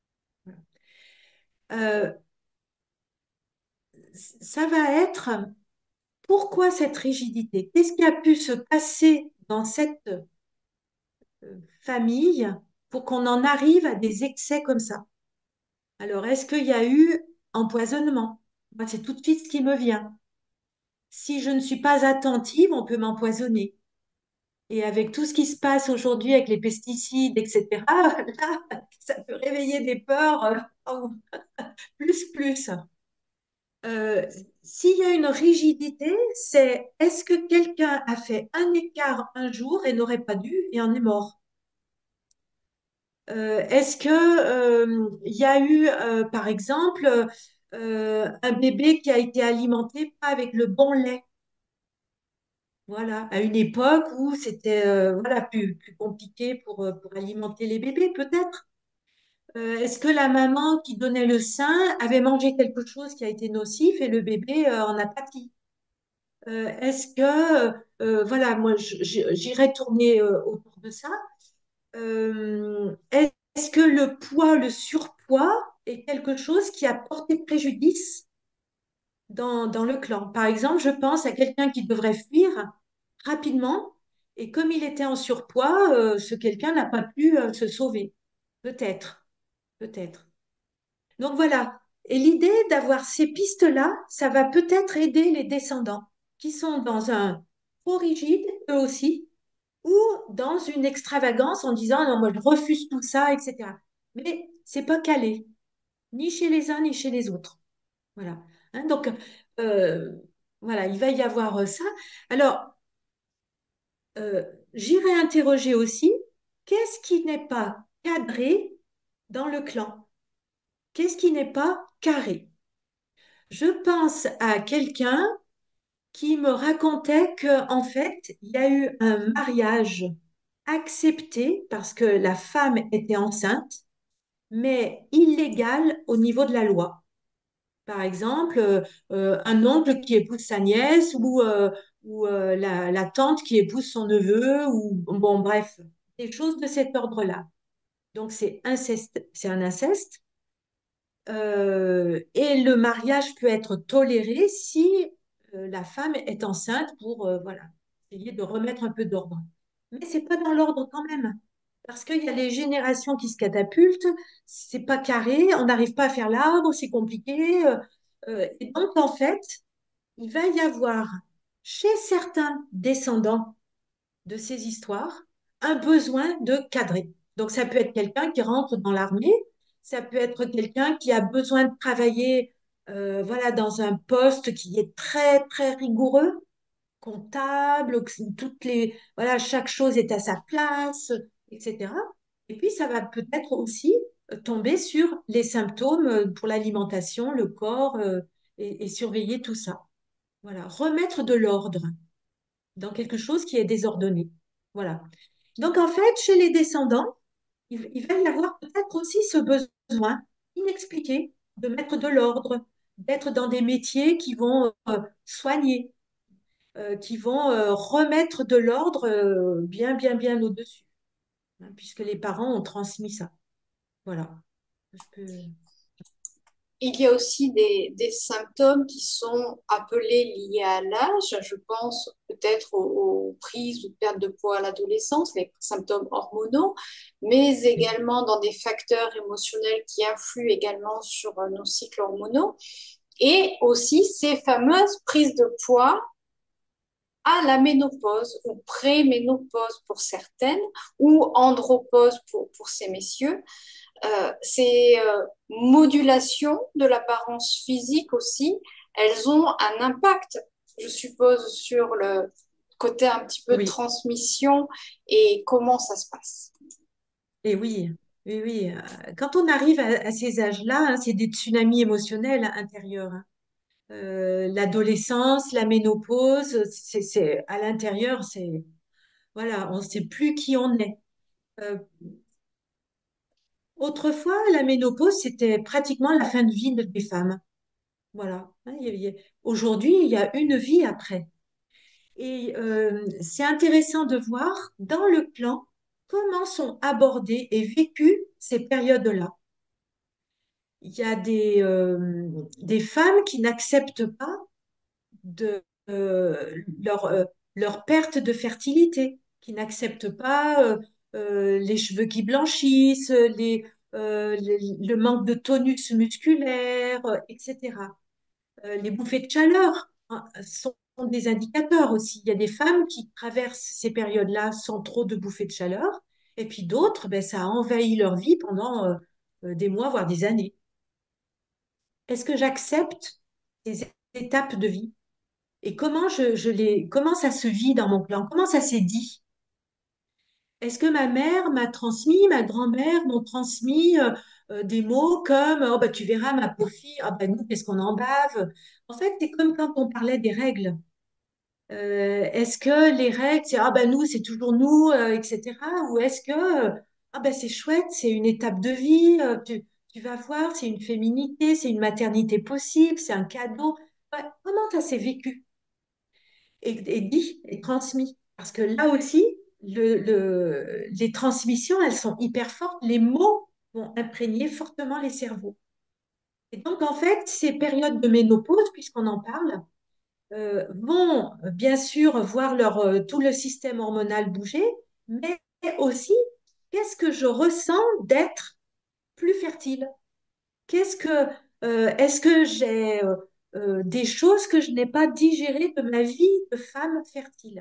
Euh, Ça va être pourquoi cette rigidité? Qu'est-ce qui a pu se passer dans cette euh, famille pour qu'on en arrive à des excès comme ça? Alors, est-ce qu'il y a eu empoisonnement? Moi, c'est tout de suite ce qui me vient. Si je ne suis pas attentive, on peut m'empoisonner. Et avec tout ce qui se passe aujourd'hui avec les pesticides, et cetera, là, ça peut réveiller des peurs euh, oh, plus, plus. Euh, S'il y a une rigidité, c'est est-ce que quelqu'un a fait un écart un jour et n'aurait pas dû et en est mort? Euh, est-ce que euh, il y a eu, euh, par exemple, euh, un bébé qui a été alimenté pas avec le bon lait? Voilà, à une époque où c'était euh, voilà, plus, plus compliqué pour, euh, pour alimenter les bébés, peut-être. Euh, est-ce que la maman qui donnait le sein avait mangé quelque chose qui a été nocif et le bébé euh, en a pâti? Euh, est-ce que, euh, voilà, moi, je- je- j'irais tourner euh, autour de ça. Euh, est-ce que le poids, le surpoids est quelque chose qui a porté préjudice dans, dans le clan. Par exemple, je pense à quelqu'un qui devrait fuir rapidement et comme il était en surpoids, euh, ce quelqu'un n'a pas pu euh, se sauver. Peut-être, peut-être. Donc voilà. Et l'idée d'avoir ces pistes-là, ça va peut-être aider les descendants qui sont dans un trop rigide, eux aussi, ou dans une extravagance en disant non, moi je refuse tout ça, et cetera. Mais c'est pas calé, ni chez les uns ni chez les autres. Voilà. Hein, donc, euh, voilà, il va y avoir euh, ça. Alors, euh, j'irai interroger aussi, qu'est-ce qui n'est pas cadré dans le clan? Qu'est-ce qui n'est pas carré? Je pense à quelqu'un qui me racontait que, en fait, il y a eu un mariage accepté parce que la femme était enceinte, mais illégal au niveau de la loi. Par exemple, euh, euh, un oncle qui épouse sa nièce ou, euh, ou euh, la, la tante qui épouse son neveu, ou bon, bref, des choses de cet ordre-là. Donc, c'est inceste, c'est un inceste. Euh, et le mariage peut être toléré si euh, la femme est enceinte pour euh, voilà, essayer de remettre un peu d'ordre. Mais c'est pas dans l'ordre quand même, parce qu'il y a les générations qui se catapultent, c'est pas carré, on n'arrive pas à faire l'arbre, c'est compliqué. euh, euh, et donc en fait, il va y avoir chez certains descendants de ces histoires un besoin de cadrer. Donc ça peut être quelqu'un qui rentre dans l'armée, ça peut être quelqu'un qui a besoin de travailler euh, voilà, dans un poste qui est très, très rigoureux, comptable, où toutes les, voilà, chaque chose est à sa place, et cetera. Et puis ça va peut-être aussi euh, tomber sur les symptômes euh, pour l'alimentation, le corps, euh, et, et surveiller tout ça. Voilà, remettre de l'ordre dans quelque chose qui est désordonné. Voilà. Donc, en fait, chez les descendants, il, il va y avoir peut-être aussi ce besoin inexpliqué de mettre de l'ordre, d'être dans des métiers qui vont euh, soigner, euh, qui vont euh, remettre de l'ordre euh, bien, bien, bien au-dessus, hein, puisque les parents ont transmis ça. Voilà. Je peux... Il y a aussi des, des symptômes qui sont appelés liés à l'âge. Je pense peut-être aux, aux prises ou pertes de poids à l'adolescence, les symptômes hormonaux, mais Oui, également dans des facteurs émotionnels qui influent également sur euh, nos cycles hormonaux. Et aussi ces fameuses prises de poids à la ménopause ou pré-ménopause pour certaines, ou andropause pour, pour ces messieurs. Euh, ces euh, modulations de l'apparence physique aussi, elles ont un impact, je suppose, sur le côté un petit peu de oui, transmission et comment ça se passe. et oui, oui, oui. euh, Quand on arrive à, à ces âges-là, hein, c'est des tsunamis émotionnels intérieurs, hein. Euh, l'adolescence, la ménopause, c'est, c'est à l'intérieur, c'est voilà, on ne sait plus qui on est. Euh, Autrefois, la ménopause, c'était pratiquement la fin de vie de- des femmes. Voilà. Hein, il y a- il y a- Aujourd'hui, il y a une vie après. Et euh, c'est intéressant de voir dans le clan comment sont abordées et vécues ces périodes-là. Il y a des, euh, des femmes qui n'acceptent pas de euh, leur, euh, leur perte de fertilité, qui n'acceptent pas euh, euh, les cheveux qui blanchissent, les, euh, les- le manque de tonus musculaire, euh, et cetera. Euh, les bouffées de chaleur hein, sont des indicateurs aussi. Il y a des femmes qui traversent ces périodes-là sans trop de bouffées de chaleur, et puis d'autres, ben, ça a envahi leur vie pendant euh, euh, des mois, voire des années. Est-ce que j'accepte ces étapes de vie? Et comment je, je les, comment ça se vit dans mon clan? Comment ça s'est dit? Est-ce que ma mère m'a transmis, ma grand-mère m'ont transmis euh, euh, des mots comme oh bah tu verras ma pauvre fille, ah bah nous qu'est-ce qu'on en bave? En fait, c'est comme quand on parlait des règles. Euh, est-ce que les règles c'est ah bah nous c'est toujours nous, euh, et cetera. Ou est-ce que euh, ah bah c'est chouette, c'est une étape de vie, euh, tu, tu vas voir, c'est une féminité, c'est une maternité possible, c'est un cadeau. Ouais, comment ça s'est vécu? et, et dit et transmis. Parce que là aussi, le, le- les transmissions, elles sont hyper fortes. Les mots vont imprégner fortement les cerveaux. Et donc, en fait, ces périodes de ménopause, puisqu'on en parle, euh, vont euh, bien sûr voir leur, euh, tout le système hormonal bouger, mais aussi, qu'est-ce que je ressens d'être plus fertile? Qu'est-ce que, euh, est-ce que j'ai euh, euh, des choses que je n'ai pas digérées de ma vie de femme fertile?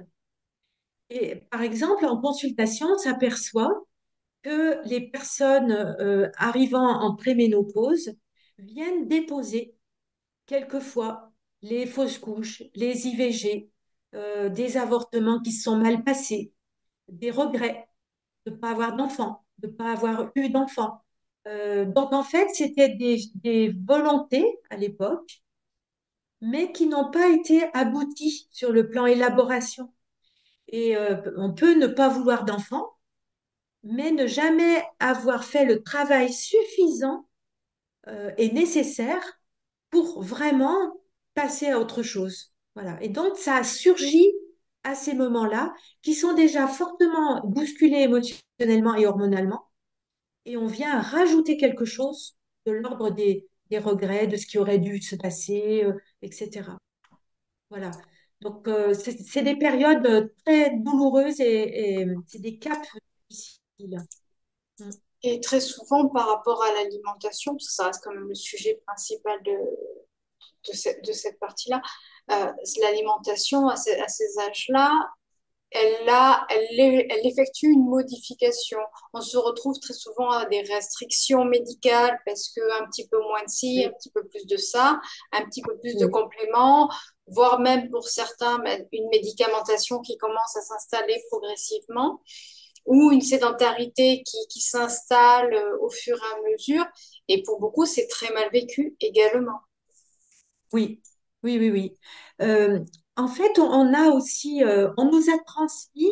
Et par exemple, en consultation, on s'aperçoit que les personnes euh, arrivant en préménopause viennent déposer quelquefois les fausses couches, les I V G, euh, des avortements qui se sont mal passés, des regrets de ne pas avoir d'enfants, de ne pas avoir eu d'enfants. Euh, donc en fait, c'était des, des volontés à l'époque, mais qui n'ont pas été abouties sur le plan élaboration. Et euh, on peut ne pas vouloir d'enfants, mais ne jamais avoir fait le travail suffisant euh, et nécessaire pour vraiment passer à autre chose. Voilà. Et donc, ça a surgi à ces moments-là, qui sont déjà fortement bousculés émotionnellement et hormonalement, et on vient rajouter quelque chose de l'ordre des, des regrets, de ce qui aurait dû se passer, euh, et cetera. Voilà. Donc, euh, c'est c'est des périodes très douloureuses et, et c'est des caps difficiles. Mm. Et très souvent, par rapport à l'alimentation, parce que ça reste quand même le sujet principal de, de, cette, de cette partie-là, euh, l'alimentation à ces, à ces âges-là, elle, a, elle, elle effectue une modification. On se retrouve très souvent à des restrictions médicales parce que un petit peu moins de ci, un Oui, petit peu plus de ça, un petit peu plus de oui, compléments, voire même pour certains, une médicamentation qui commence à s'installer progressivement ou une sédentarité qui, qui s'installe euh, au fur et à mesure. Et pour beaucoup, c'est très mal vécu également. oui, oui, oui, oui. Euh, en fait, on, on a aussi, euh, on nous a transmis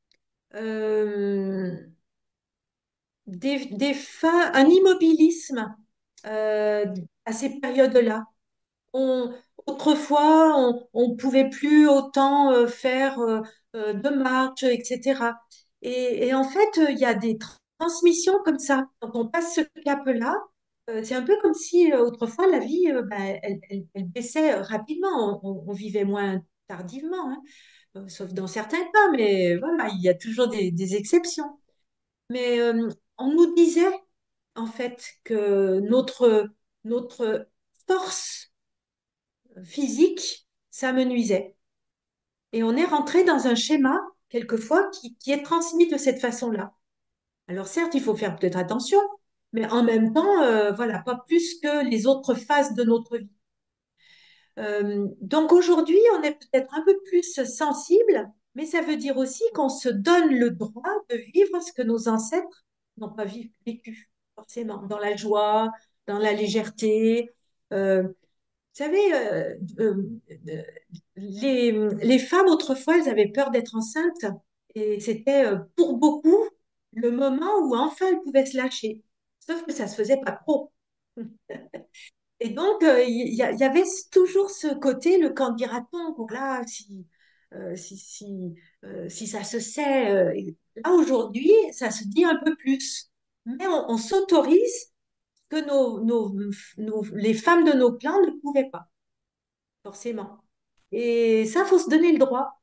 euh, des, des fins, un immobilisme euh, à ces périodes-là. On, autrefois, on, on pouvait plus autant euh, faire euh, euh, de marches, et cetera. Et, et en fait, euh, il y a des tr- transmissions comme ça. Quand on passe ce cap-là, euh, c'est un peu comme si euh, autrefois la vie, euh, ben, elle, elle- elle baissait euh, rapidement. On, on vivait moins tardivement, hein, euh, sauf dans certains cas, mais voilà, il y a toujours des, des exceptions. Mais euh, on nous disait en fait que notre, notre force physique, ça me nuisait. Et on est rentré dans un schéma, quelquefois, qui, qui est transmis de cette façon-là. Alors certes, il faut faire peut-être attention, mais en même temps, euh, voilà, pas plus que les autres phases de notre vie. Euh, donc aujourd'hui, on est peut-être un peu plus sensible, mais ça veut dire aussi qu'on se donne le droit de vivre ce que nos ancêtres n'ont pas vi- vécu, forcément, dans la joie, dans la légèreté. Euh, vous savez, euh, euh, euh, les, les femmes autrefois, elles avaient peur d'être enceintes et c'était euh, pour beaucoup le moment où enfin elles pouvaient se lâcher. Sauf que ça se faisait pas trop. Et donc, euh, il y, a- il y avait toujours ce côté, le qu'en dira-t-on, voilà, si, euh, si, si, euh, si ça se sait. euh, et là, aujourd'hui, ça se dit un peu plus. Mais on, on s'autorise que nos, nos, nos- les femmes de nos clans ne pouvaient pas, forcément. Et ça, faut se donner le droit.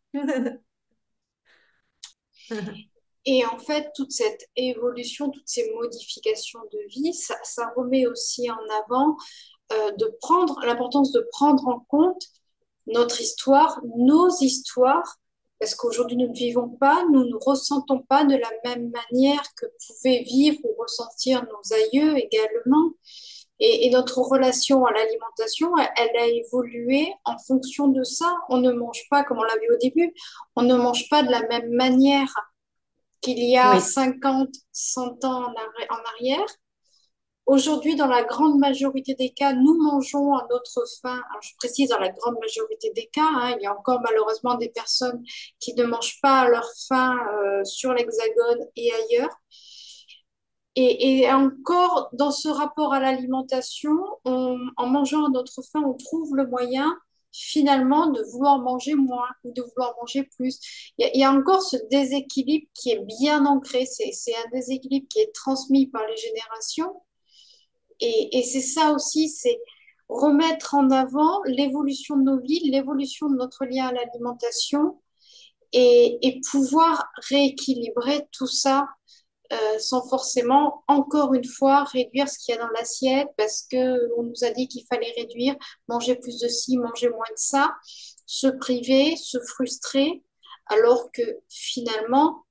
Et en fait, toute cette évolution, toutes ces modifications de vie, ça, ça remet aussi en avant euh, de prendre l'importance de prendre en compte notre histoire, nos histoires, parce qu'aujourd'hui nous ne vivons pas, nous ne ressentons pas de la même manière que pouvaient vivre ou ressentir nos aïeux également. Et, et notre relation à l'alimentation, elle, elle a évolué en fonction de ça. On ne mange pas, comme on l'a vu au début, on ne mange pas de la même manière qu'il y a Oui, cinquante, cent ans en, arri- en arrière. Aujourd'hui, dans la grande majorité des cas, nous mangeons à notre faim. Alors, je précise dans la grande majorité des cas, hein, il y a encore malheureusement des personnes qui ne mangent pas à leur faim euh, sur l'Hexagone et ailleurs. Et, et encore, dans ce rapport à l'alimentation, on- en mangeant à notre faim, on trouve le moyen finalement de vouloir manger moins ou de vouloir manger plus. Il y a, il y a encore ce déséquilibre qui est bien ancré. C'est, c'est un déséquilibre qui est transmis par les générations Et, et c'est ça aussi, c'est remettre en avant l'évolution de nos vies, l'évolution de notre lien à l'alimentation et, et pouvoir rééquilibrer tout ça euh, sans forcément, encore une fois, réduire ce qu'il y a dans l'assiette parce que on nous a dit qu'il fallait réduire, manger plus de ci, manger moins de ça, se priver, se frustrer, alors que finalement,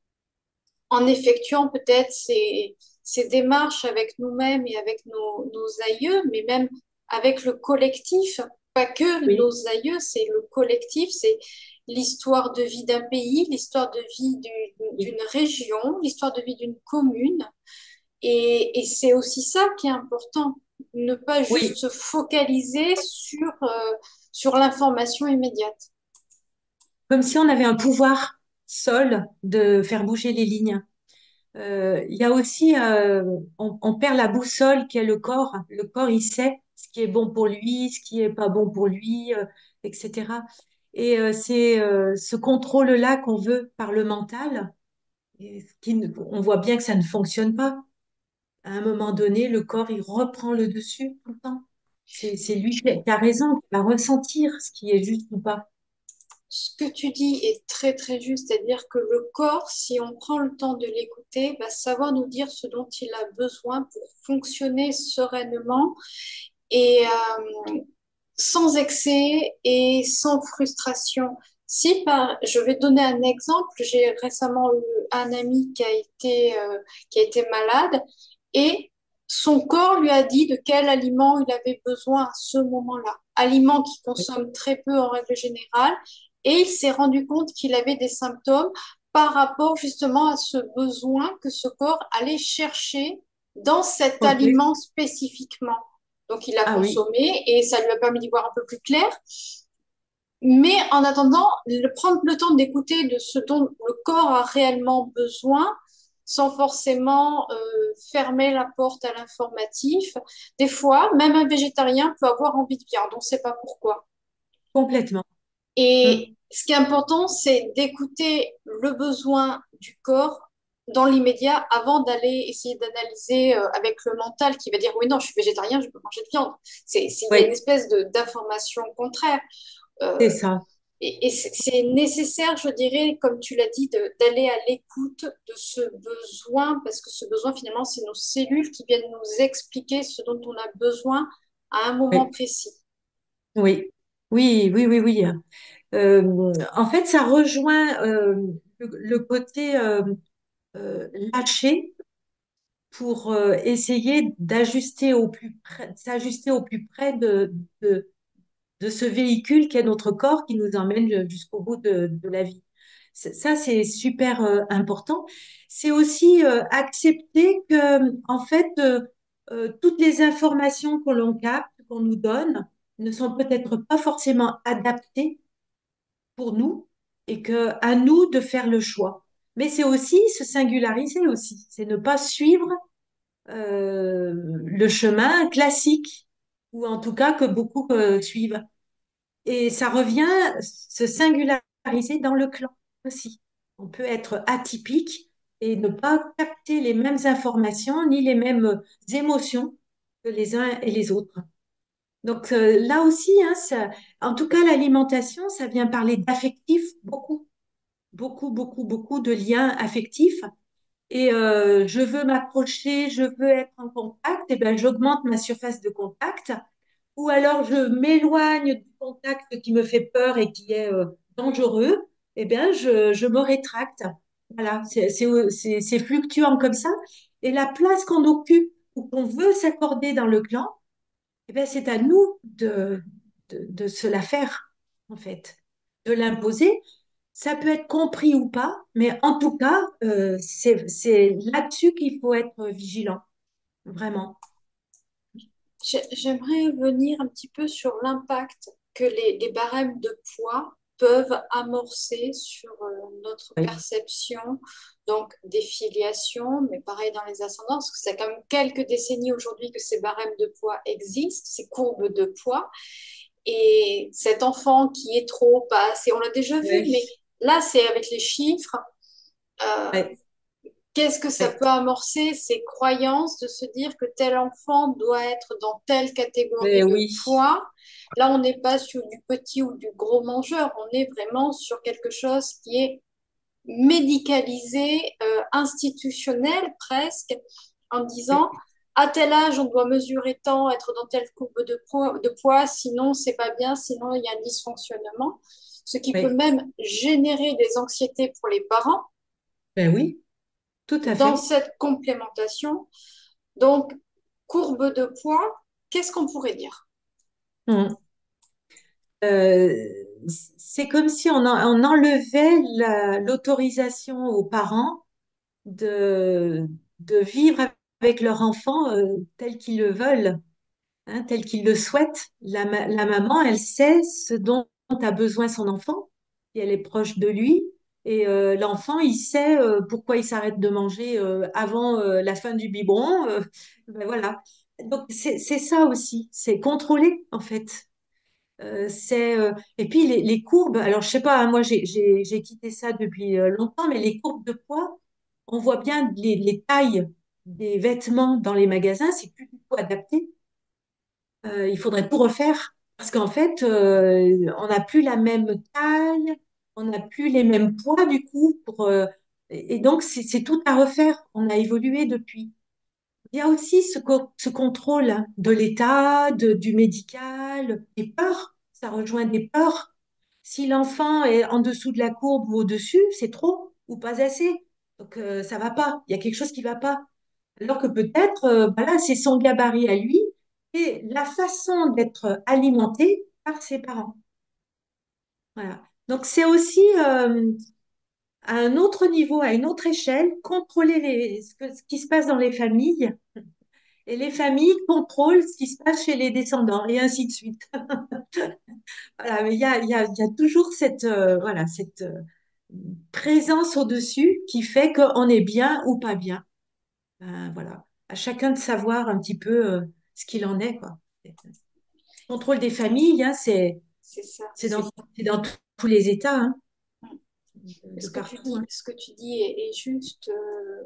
en effectuant peut-être ces, ces démarches avec nous-mêmes et avec nos, nos aïeux, mais même avec le collectif, pas que Oui, nos aïeux, c'est le collectif, c'est l'histoire de vie d'un pays, l'histoire de vie du- oui, d'une région, l'histoire de vie d'une commune. Et, et c'est aussi ça qui est important, ne pas juste oui. se focaliser sur, euh, sur l'information immédiate. Comme si on avait un pouvoir seul de faire bouger les lignes. Euh, Il y a aussi, euh, on, on perd la boussole qui est le corps. Le corps, il sait ce qui est bon pour lui, ce qui est pas bon pour lui, euh, et cetera. Et euh, c'est euh, ce contrôle-là qu'on veut par le mental. Et ce qui ne- on voit bien que ça ne fonctionne pas. À un moment donné, le corps, il reprend le dessus tout le temps. C'est, c'est lui qui a qui a raison, qui va ressentir ce qui est juste ou pas. Ce que tu dis est très très juste, c'est-à-dire que le corps, si on prend le temps de l'écouter, va savoir nous dire ce dont il a besoin pour fonctionner sereinement et euh, sans excès et sans frustration. Si par, je vais donner un exemple, j'ai récemment eu un ami qui a été, euh, qui a été malade et son corps lui a dit de quel aliment il avait besoin à ce moment-là. Aliment qu'il consomme très peu en règle générale et il s'est rendu compte qu'il avait des symptômes par rapport justement à ce besoin que ce corps allait chercher dans cet Ok. aliment spécifiquement. Donc, il a Ah oui, consommé et ça lui a permis d'y voir un peu plus clair. Mais en attendant, le, prendre le temps d'écouter de ce dont le corps a réellement besoin, sans forcément euh, fermer la porte à l'informatif. Des fois, même un végétarien peut avoir envie de viande, on ne sait pas pourquoi. complètement. Et Hmm. ce qui est important, c'est d'écouter le besoin du corps dans l'immédiat avant d'aller essayer d'analyser euh, avec le mental qui va dire oui, non, je suis végétarien, je peux manger de viande. C'est, c'est- il y a une Oui, espèce de, d'information contraire. c'est Euh, ça. et et c'est c'est nécessaire, je dirais, comme tu l'as dit, de- d'aller à l'écoute de ce besoin, parce que ce besoin, finalement, c'est nos cellules qui viennent nous expliquer ce dont on a besoin à un moment Oui, précis. oui, oui, oui, oui, oui. Euh, En fait, ça rejoint euh, le, le côté euh, euh, lâché pour euh, essayer d'ajuster au plus près, s'ajuster au plus près de, de, de ce véhicule qu'est notre corps qui nous emmène jusqu'au bout de, de la vie. C'est- Ça, c'est super euh, important. C'est aussi euh, accepter que, en fait, euh, euh, toutes les informations que l'on capte, qu'on nous donne, ne sont peut-être pas forcément adaptées pour nous et que à nous de faire le choix. Mais c'est aussi se singulariser aussi, c'est ne pas suivre euh, le chemin classique ou en tout cas que beaucoup euh, suivent. Et ça revient se singulariser dans le clan aussi. On peut être atypique et ne pas capter les mêmes informations ni les mêmes émotions que les uns et les autres. Donc euh, là aussi, hein, ça- en tout cas, l'alimentation, ça vient parler d'affectif beaucoup, beaucoup, beaucoup, beaucoup de liens affectifs. Et euh, je veux m'approcher, je veux être en contact, et ben j'augmente ma surface de contact. Ou alors je m'éloigne du contact qui me fait peur et qui est euh, dangereux, eh bien je, je me rétracte. Voilà, c'est c'est- c'est- c'est fluctuant comme ça. Et la place qu'on occupe ou qu'on veut s'accorder dans le clan, eh bien c'est à nous de, de, de se la faire, en fait, de l'imposer. Ça peut être compris ou pas, mais en tout cas, euh, c'est c'est là-dessus qu'il faut être vigilant, vraiment. J'ai- J'aimerais venir un petit peu sur l'impact que les, les barèmes de poids peuvent amorcer sur euh, notre Oui, perception, donc des filiations, mais pareil dans les ascendances, parce que c'est quand même quelques décennies aujourd'hui que ces barèmes de poids existent, ces courbes de poids, et cet enfant qui est trop, pas assez, on l'a déjà vu, mais oui, là c'est avec les chiffres. euh, oui. qu'est-ce que ça Ouais. peut amorcer, ces croyances de se dire que tel enfant doit être dans telle catégorie Mais de oui, poids. Là, on n'est pas sur du petit ou du gros mangeur, on est vraiment sur quelque chose qui est médicalisé, euh, institutionnel presque, en disant oui, à tel âge, on doit mesurer tant, être dans telle courbe de poids, de poids sinon c'est pas bien, sinon il y a un dysfonctionnement, ce qui peut oui, même générer des anxiétés pour les parents ben oui, tout à dans fait. cette complémentation. Donc, courbe de poids, qu'est-ce qu'on pourrait dire? Mm. Euh, c'est comme si on, en- on enlevait la- l'autorisation aux parents de, de vivre avec leur enfant euh, tel qu'ils le veulent, hein, tel qu'ils le souhaitent. La, ma- la maman, elle sait ce dont a besoin son enfant, et elle est proche de lui. Et euh, l'enfant, il sait euh, pourquoi il s'arrête de manger euh, avant euh, la fin du biberon. euh, ben voilà. Donc c'est c'est ça aussi, c'est contrôler en fait. Euh, c'est euh, et puis les, les courbes. Alors je sais pas, hein, moi j'ai j'ai j'ai quitté ça depuis euh, longtemps, mais les courbes de poids, on voit bien les, les tailles des vêtements dans les magasins, c'est plus du tout adapté. Euh, il faudrait tout refaire parce qu'en fait, euh, on n'a plus la même taille, on n'a plus les mêmes poids du coup pour euh, et et donc c'est c'est tout à refaire. On a évolué depuis. Il y a aussi ce, co- ce contrôle hein, de l'État, de- du médical, des peurs. Ça rejoint des peurs. Si l'enfant est en dessous de la courbe ou au-dessus, c'est trop ou pas assez. Donc euh, ça va pas. Il y a quelque chose qui va pas. Alors que peut-être, euh, voilà, c'est son gabarit à lui et la façon d'être alimenté par ses parents. Voilà. Donc c'est aussi euh, à un autre niveau, à une autre échelle, contrôler les- ce que- ce qui se passe dans les familles et les familles contrôlent ce qui se passe chez les descendants et ainsi de suite. Voilà, mais il y a, il y a, il y a toujours cette, euh, voilà, cette euh, présence au-dessus qui fait qu'on est bien ou pas bien. Ben, voilà, à chacun de savoir un petit peu euh, ce qu'il en est, quoi. Le contrôle des familles, hein, c'est, C'est ça. c'est dans, c'est dans tous tous les États, hein, de, Et de ce que tu partout, dis, hein. ce que tu dis est, est juste. Euh,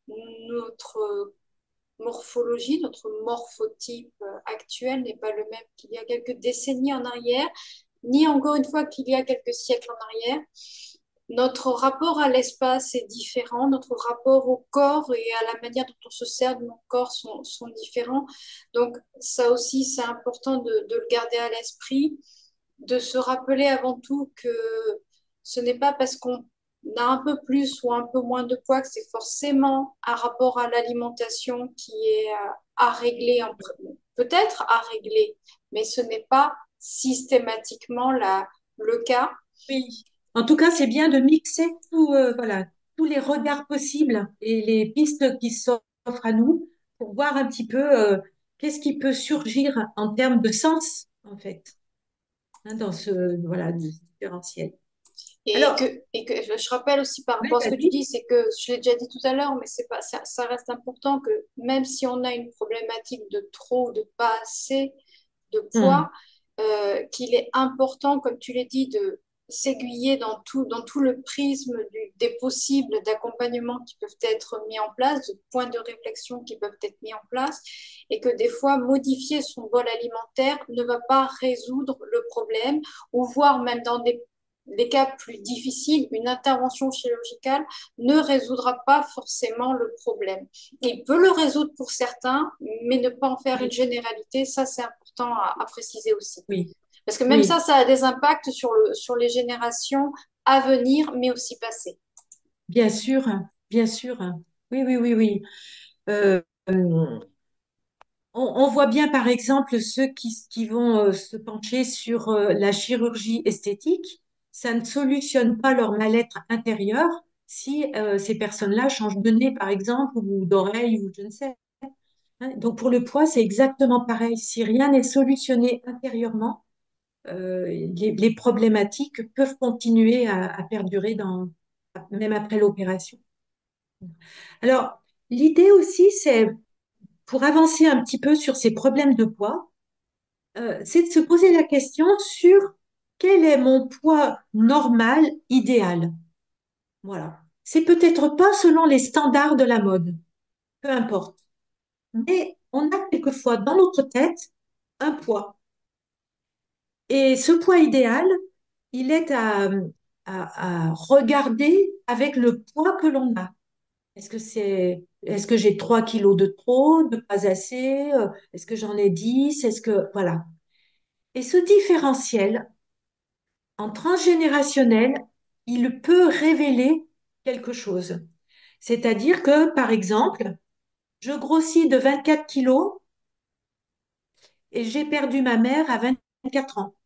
notre morphologie, notre morphotype euh, actuel n'est pas le même qu'il y a quelques décennies en arrière, ni encore une fois qu'il y a quelques siècles en arrière. Notre rapport à l'espace est différent, notre rapport au corps et à la manière dont on se sert de nos corps sont, sont différents. Donc ça aussi, c'est important de, de le garder à l'esprit, de se rappeler avant tout que ce n'est pas parce qu'on a un peu plus ou un peu moins de poids que c'est forcément un rapport à l'alimentation qui est euh, à régler, en peut-être à régler, mais ce n'est pas systématiquement la, le cas. Oui. En tout cas, c'est bien de mixer tout, euh, voilà, tous les regards possibles et les pistes qui s'offrent à nous pour voir un petit peu euh, qu'est-ce qui peut surgir en termes de sens, en fait, hein, dans ce voilà, différentiel. Et que, Alors, et que je rappelle aussi par oui, rapport à ce que tu vas-y. dis, c'est que je l'ai déjà dit tout à l'heure, mais c'est pas, ça, ça reste important que même si on a une problématique de trop ou de pas assez de Hum, poids, euh, qu'il est important, comme tu l'as dit, de s'aiguiller dans tout, dans tout le prisme du- des possibles d'accompagnement qui peuvent être mis en place, de points de réflexion qui peuvent être mis en place, et que des fois, modifier son bol alimentaire ne va pas résoudre le problème, ou voire même dans des des cas plus difficiles, une intervention chirurgicale ne résoudra pas forcément le problème. Il peut le résoudre pour certains, mais ne pas en faire une oui, généralité, ça c'est important à, à préciser aussi. oui, Parce que même ça, oui, ça a des impacts sur, le, sur les générations à venir, mais aussi passées. bien sûr, bien sûr. Oui, oui, oui, oui. Euh, On, on voit bien, par exemple, ceux qui, qui vont euh, se pencher sur euh, la chirurgie esthétique, ça ne solutionne pas leur mal-être intérieur si euh, ces personnes-là changent de nez, par exemple, ou d'oreille, ou je ne sais. Hein. Donc, pour le poids, c'est exactement pareil. Si rien n'est solutionné intérieurement, euh, les, les problématiques peuvent continuer à, à perdurer dans, même après l'opération. Alors, l'idée aussi, c'est pour avancer un petit peu sur ces problèmes de poids, euh, c'est de se poser la question sur quel est mon poids normal idéal. Voilà. C'est peut-être pas selon les standards de la mode, peu importe. Mais on a quelquefois dans notre tête un poids. Et ce poids idéal, il est à, à, à regarder avec le poids que l'on a. Est-ce que c'est, est-ce que j'ai trois kilos de trop, de pas assez? euh, Est-ce que j'en ai dix? Est-ce que, voilà. Et ce différentiel en transgénérationnel, il peut révéler quelque chose. C'est-à-dire que, par exemple, je grossis de vingt-quatre kilos et j'ai perdu ma mère à vingt-quatre ans.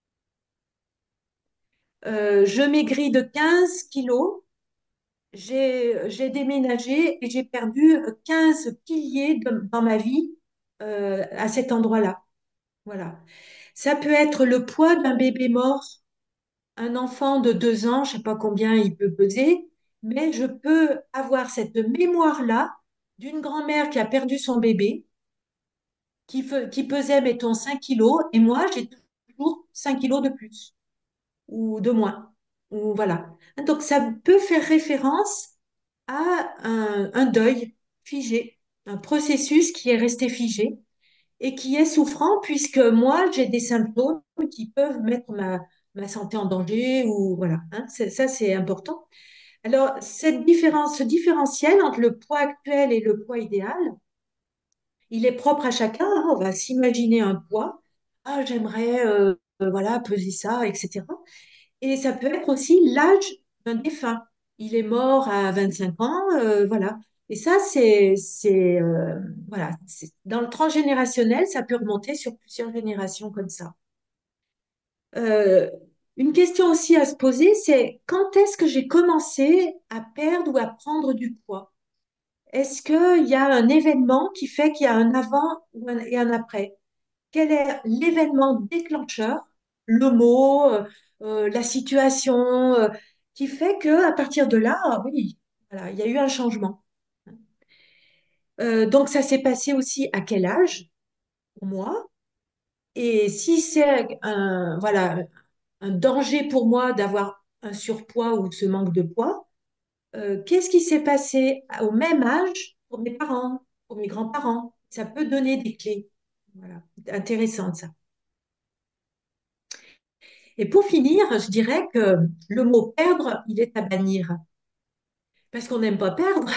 Euh, je maigris de quinze kilos, j'ai, j'ai déménagé et j'ai perdu quinze piliers de- dans ma vie euh, à cet endroit-là. Voilà. Ça peut être le poids d'un bébé mort, un enfant de deux ans, je ne sais pas combien il peut peser, mais je peux avoir cette mémoire-là d'une grand-mère qui a perdu son bébé, qui, fe- qui pesait, mettons, cinq kilos, et moi, j'ai toujours cinq kilos de plus ou de moins. Ou voilà. Donc, ça peut faire référence à un, un deuil figé, un processus qui est resté figé et qui est souffrant puisque moi, j'ai des symptômes qui peuvent mettre ma, ma santé en danger ou voilà. Hein, c'est- ça, c'est important. Alors, cette différence, ce différentiel entre le poids actuel et le poids idéal, il est propre à chacun. Hein. On va s'imaginer un poids. Ah, j'aimerais euh, euh, voilà, peser ça, et cetera. Et ça peut être aussi l'âge d'un défunt. Il est mort à vingt-cinq ans, euh, voilà. Et ça, c'est, c'est, euh, voilà, c'est- dans le transgénérationnel, ça peut remonter sur plusieurs générations comme ça. Euh, une question aussi à se poser, c'est quand est-ce que j'ai commencé à perdre ou à prendre du poids? Est-ce qu'il y a un événement qui fait qu'il y a un avant ou un- et un après? Quel est l'événement déclencheur, le mot, euh, euh, la situation, euh, qui fait que à partir de là, ah oui, voilà, il y a eu un changement. Euh, donc ça s'est passé aussi à quel âge pour moi? Et si c'est un, voilà, un danger pour moi d'avoir un surpoids ou ce manque de poids, euh, qu'est-ce qui s'est passé au même âge pour mes parents, pour mes grands-parents? Ça peut donner des clés. Voilà, intéressant ça. Et pour finir, je dirais que le mot perdre, il est à bannir parce qu'on n'aime pas perdre.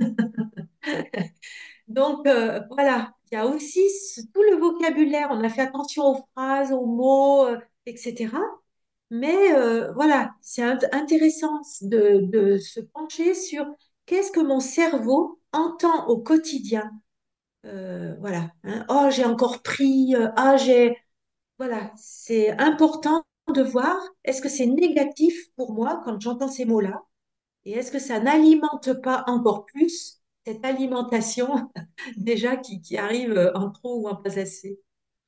Donc euh, voilà, il y a aussi ce- tout le vocabulaire. On a fait attention aux phrases, aux mots, euh, et cetera. Mais euh, voilà, c'est int- intéressant de, de se pencher sur qu'est-ce que mon cerveau entend au quotidien. Euh, voilà. Hein. Oh, j'ai encore pris. euh, ah, j'ai. Voilà, c'est important de voir est-ce que c'est négatif pour moi quand j'entends ces mots-là et est-ce que ça n'alimente pas encore plus cette alimentation déjà qui, qui arrive en trop ou en pas assez.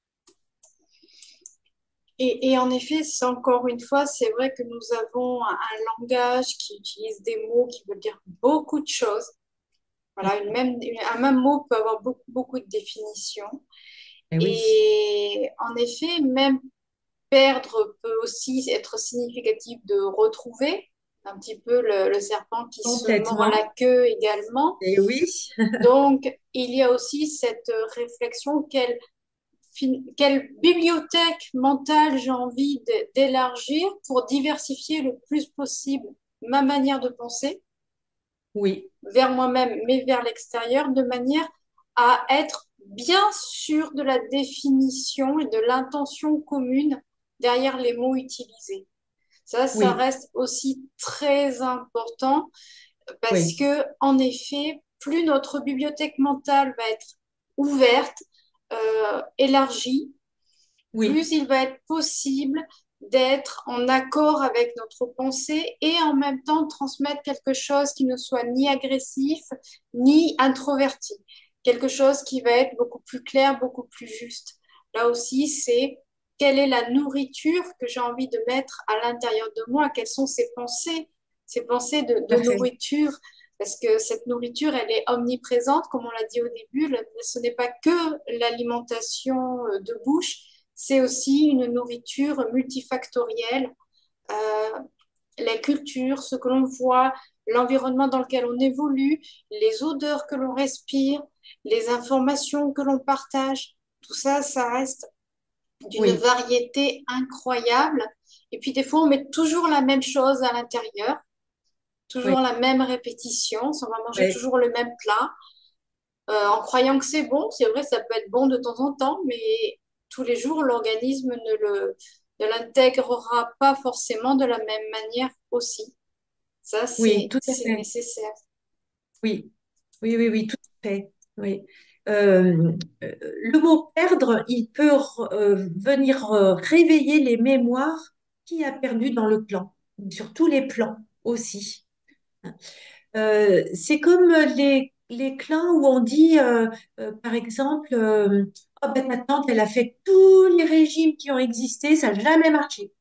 Et, et en effet, c'est encore une fois, c'est vrai que nous avons un, un langage qui utilise des mots qui veulent dire beaucoup de choses. Voilà, une même, une- un même mot peut avoir beaucoup, beaucoup de définitions. Eh oui, Et en effet, même perdre peut aussi être significatif de retrouver un petit peu le, le serpent qui se mord la complètement. queue également. Eh oui, Donc, il y a aussi cette réflexion, quelle, fin- quelle bibliothèque mentale j'ai envie de- d'élargir pour diversifier le plus possible ma manière de penser oui, vers moi-même, mais vers l'extérieur, de manière à être bien sûr de la définition et de l'intention commune derrière les mots utilisés. Ça, ça oui, reste aussi très important parce oui, que, en effet, plus notre bibliothèque mentale va être ouverte, euh, élargie, oui, plus il va être possible d'être en accord avec notre pensée et en même temps transmettre quelque chose qui ne soit ni agressif ni introverti, quelque chose qui va être beaucoup plus clair, beaucoup plus juste. Là aussi, c'est quelle est la nourriture que j'ai envie de mettre à l'intérieur de moi, quelles sont ces pensées, ces pensées de, de parfait. nourriture, parce que cette nourriture, elle est omniprésente, comme on l'a dit au début, ce n'est pas que l'alimentation euh, de bouche, c'est aussi une nourriture multifactorielle. Euh, la culture, ce que l'on voit, l'environnement dans lequel on évolue, les odeurs que l'on respire, les informations que l'on partage. Tout ça, ça reste d'une Oui, variété incroyable. Et puis des fois, on met toujours la même chose à l'intérieur, oui, toujours la même répétition, on va manger oui, toujours le même plat, euh, en croyant que c'est bon. C'est vrai, ça peut être bon de temps en temps, mais tous les jours, l'organisme ne le, ne l'intégrera pas forcément de la même manière aussi. Ça, oui, c'est, tout à c'est fait. nécessaire. Oui, oui, oui, oui, tout à fait. Oui. Euh, euh, le mot perdre, il peut euh, venir euh, réveiller les mémoires qui a perdu dans le clan, sur tous les plans aussi. Euh, c'est comme les, les clans où on dit, euh, euh, par exemple, euh, oh, ben, ta tante, elle a fait tous les régimes qui ont existé, ça n'a jamais marché.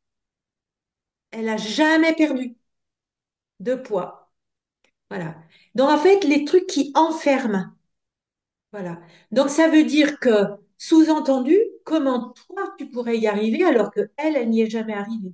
Elle n'a jamais perdu de poids. Voilà. Donc, en fait, les trucs qui enferment. Voilà. Donc, ça veut dire que, sous-entendu, comment toi, tu pourrais y arriver alors que elle, elle n'y est jamais arrivée.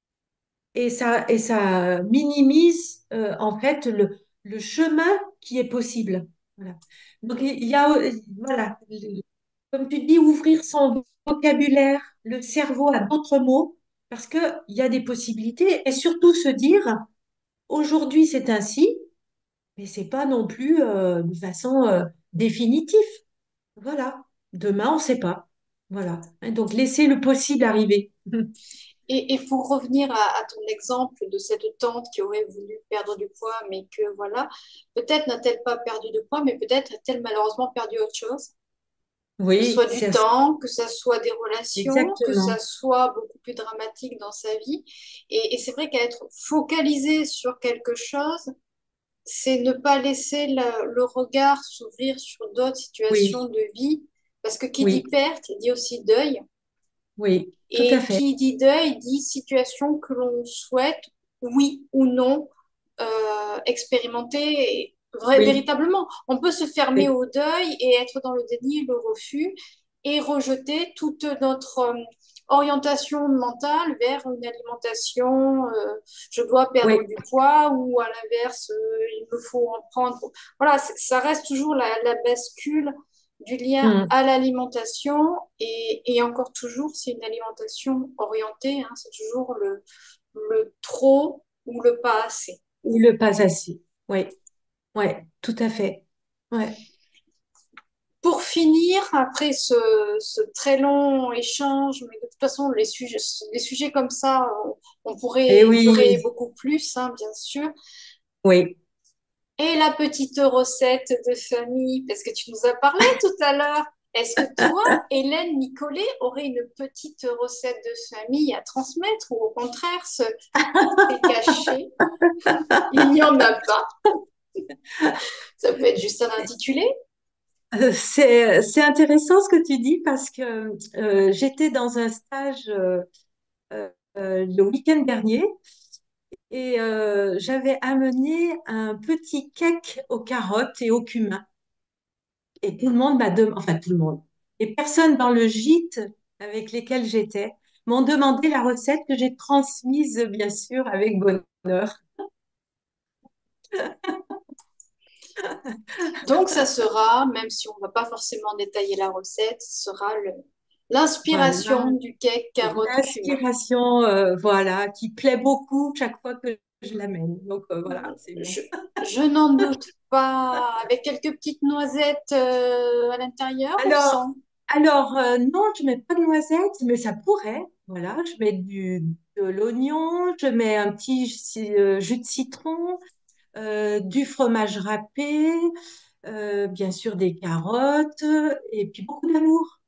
Et ça, et ça minimise, euh, en fait, le, le chemin qui est possible. Voilà. Donc, il y a, euh, voilà, le- comme tu dis, ouvrir son vocabulaire, le cerveau à d'autres mots, parce qu'il y a des possibilités, et surtout se dire, aujourd'hui, c'est ainsi, mais c'est pas non plus euh, de façon euh, définitive. Voilà. Demain, on ne sait pas. Voilà. Hein, donc, laisser le possible arriver. Et, et pour revenir à, à ton exemple de cette tante qui aurait voulu perdre du poids, mais que voilà, peut-être n'a-t-elle pas perdu de poids, mais peut-être a-t-elle malheureusement perdu autre chose, que ce Oui, soit du c'est ça. temps, que ce soit des relations, que ça Exactement. soit beaucoup plus dramatique dans sa vie. Et, et c'est vrai qu'à être focalisé sur quelque chose, c'est ne pas laisser le, le regard s'ouvrir sur d'autres situations Oui, de vie, parce que qui dit oui, perte, dit aussi deuil. oui, tout à Et fait. qui dit deuil dit situation que l'on souhaite, oui ou non, euh, expérimenter vrai, Oui, véritablement. On peut se fermer oui, au deuil et être dans le déni, le refus, et rejeter toute notre euh, orientation mentale vers une alimentation, euh, je dois perdre oui. du poids, ou à l'inverse, euh, il me faut en prendre. Voilà, ça reste toujours la, la bascule du lien Hmm. à l'alimentation, et, et encore toujours, c'est une alimentation orientée, hein, c'est toujours le, le trop ou le pas assez. Ou le pas assez. Oui, oui, tout à fait. Ouais. Pour finir, après ce, ce très long échange, mais de toute façon, les sujets, les sujets comme ça, on, on Et pourrait durer oui, beaucoup plus, hein, bien sûr. oui. Et la petite recette de famille, parce que tu nous as parlé tout à l'heure. Est-ce que toi, Hélène Nicolet, aurait une petite recette de famille à transmettre, ou au contraire, se, c'est caché, il n'y en a pas? Ça peut être juste un intitulé. Euh, C'est, c'est intéressant ce que tu dis parce que euh, j'étais dans un stage euh, euh, euh, le week-end dernier et euh, j'avais amené un petit cake aux carottes et au cumin. Et tout le monde m'a demandé, enfin tout le monde, les personnes dans le gîte avec lesquelles j'étais m'ont demandé la recette que j'ai transmise, bien sûr, avec bonheur. Donc, ça sera, même si on ne va pas forcément détailler la recette, ce sera le- Voilà, l'inspiration du cake carotte cumin. l'inspiration, euh, voilà, qui plaît beaucoup chaque fois que je l'amène. Donc euh, voilà, c'est bien. Je, je n'en doute pas. Avec quelques petites noisettes euh, à l'intérieur ou Alors, sans? alors euh, non, je mets pas de noisettes, mais ça pourrait. Voilà, je mets du, de l'oignon, je mets un petit ci- euh, jus de citron, euh, du fromage râpé, euh, bien sûr des carottes et puis beaucoup d'amour.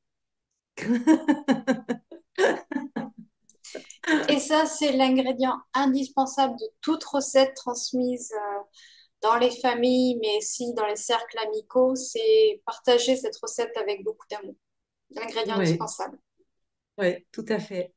Et ça, c'est l'ingrédient indispensable de toute recette transmise euh, dans les familles, mais aussi dans les cercles amicaux. C'est partager cette recette avec beaucoup d'amour. L'ingrédient Oui, indispensable. oui, tout à fait.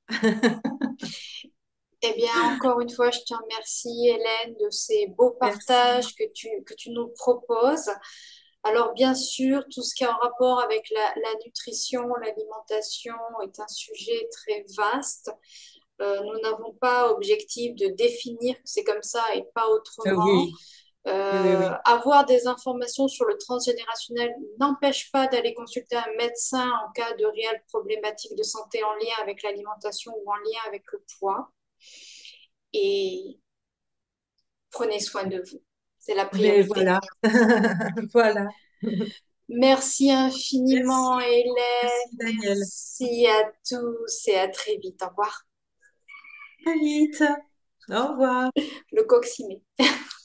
Eh bien, encore une fois, je te remercie, Hélène, de ces beaux Merci. partages que tu, que tu nous proposes. Alors, bien sûr, tout ce qui est en rapport avec la, la nutrition, l'alimentation est un sujet très vaste. Euh, nous n'avons pas objectif de définir que c'est comme ça et pas Euh, autrement. oui, oui, oui, Euh, oui. avoir des informations sur le transgénérationnel n'empêche pas d'aller consulter un médecin en cas de réelles problématiques de santé en lien avec l'alimentation ou en lien avec le poids. Et prenez soin de vous. C'est la Mais priorité. voilà, voilà. Merci infiniment, Merci, Hélène. merci Daniel. Merci à tous et à très vite. Au revoir. À vite. Au revoir. Le coccyme.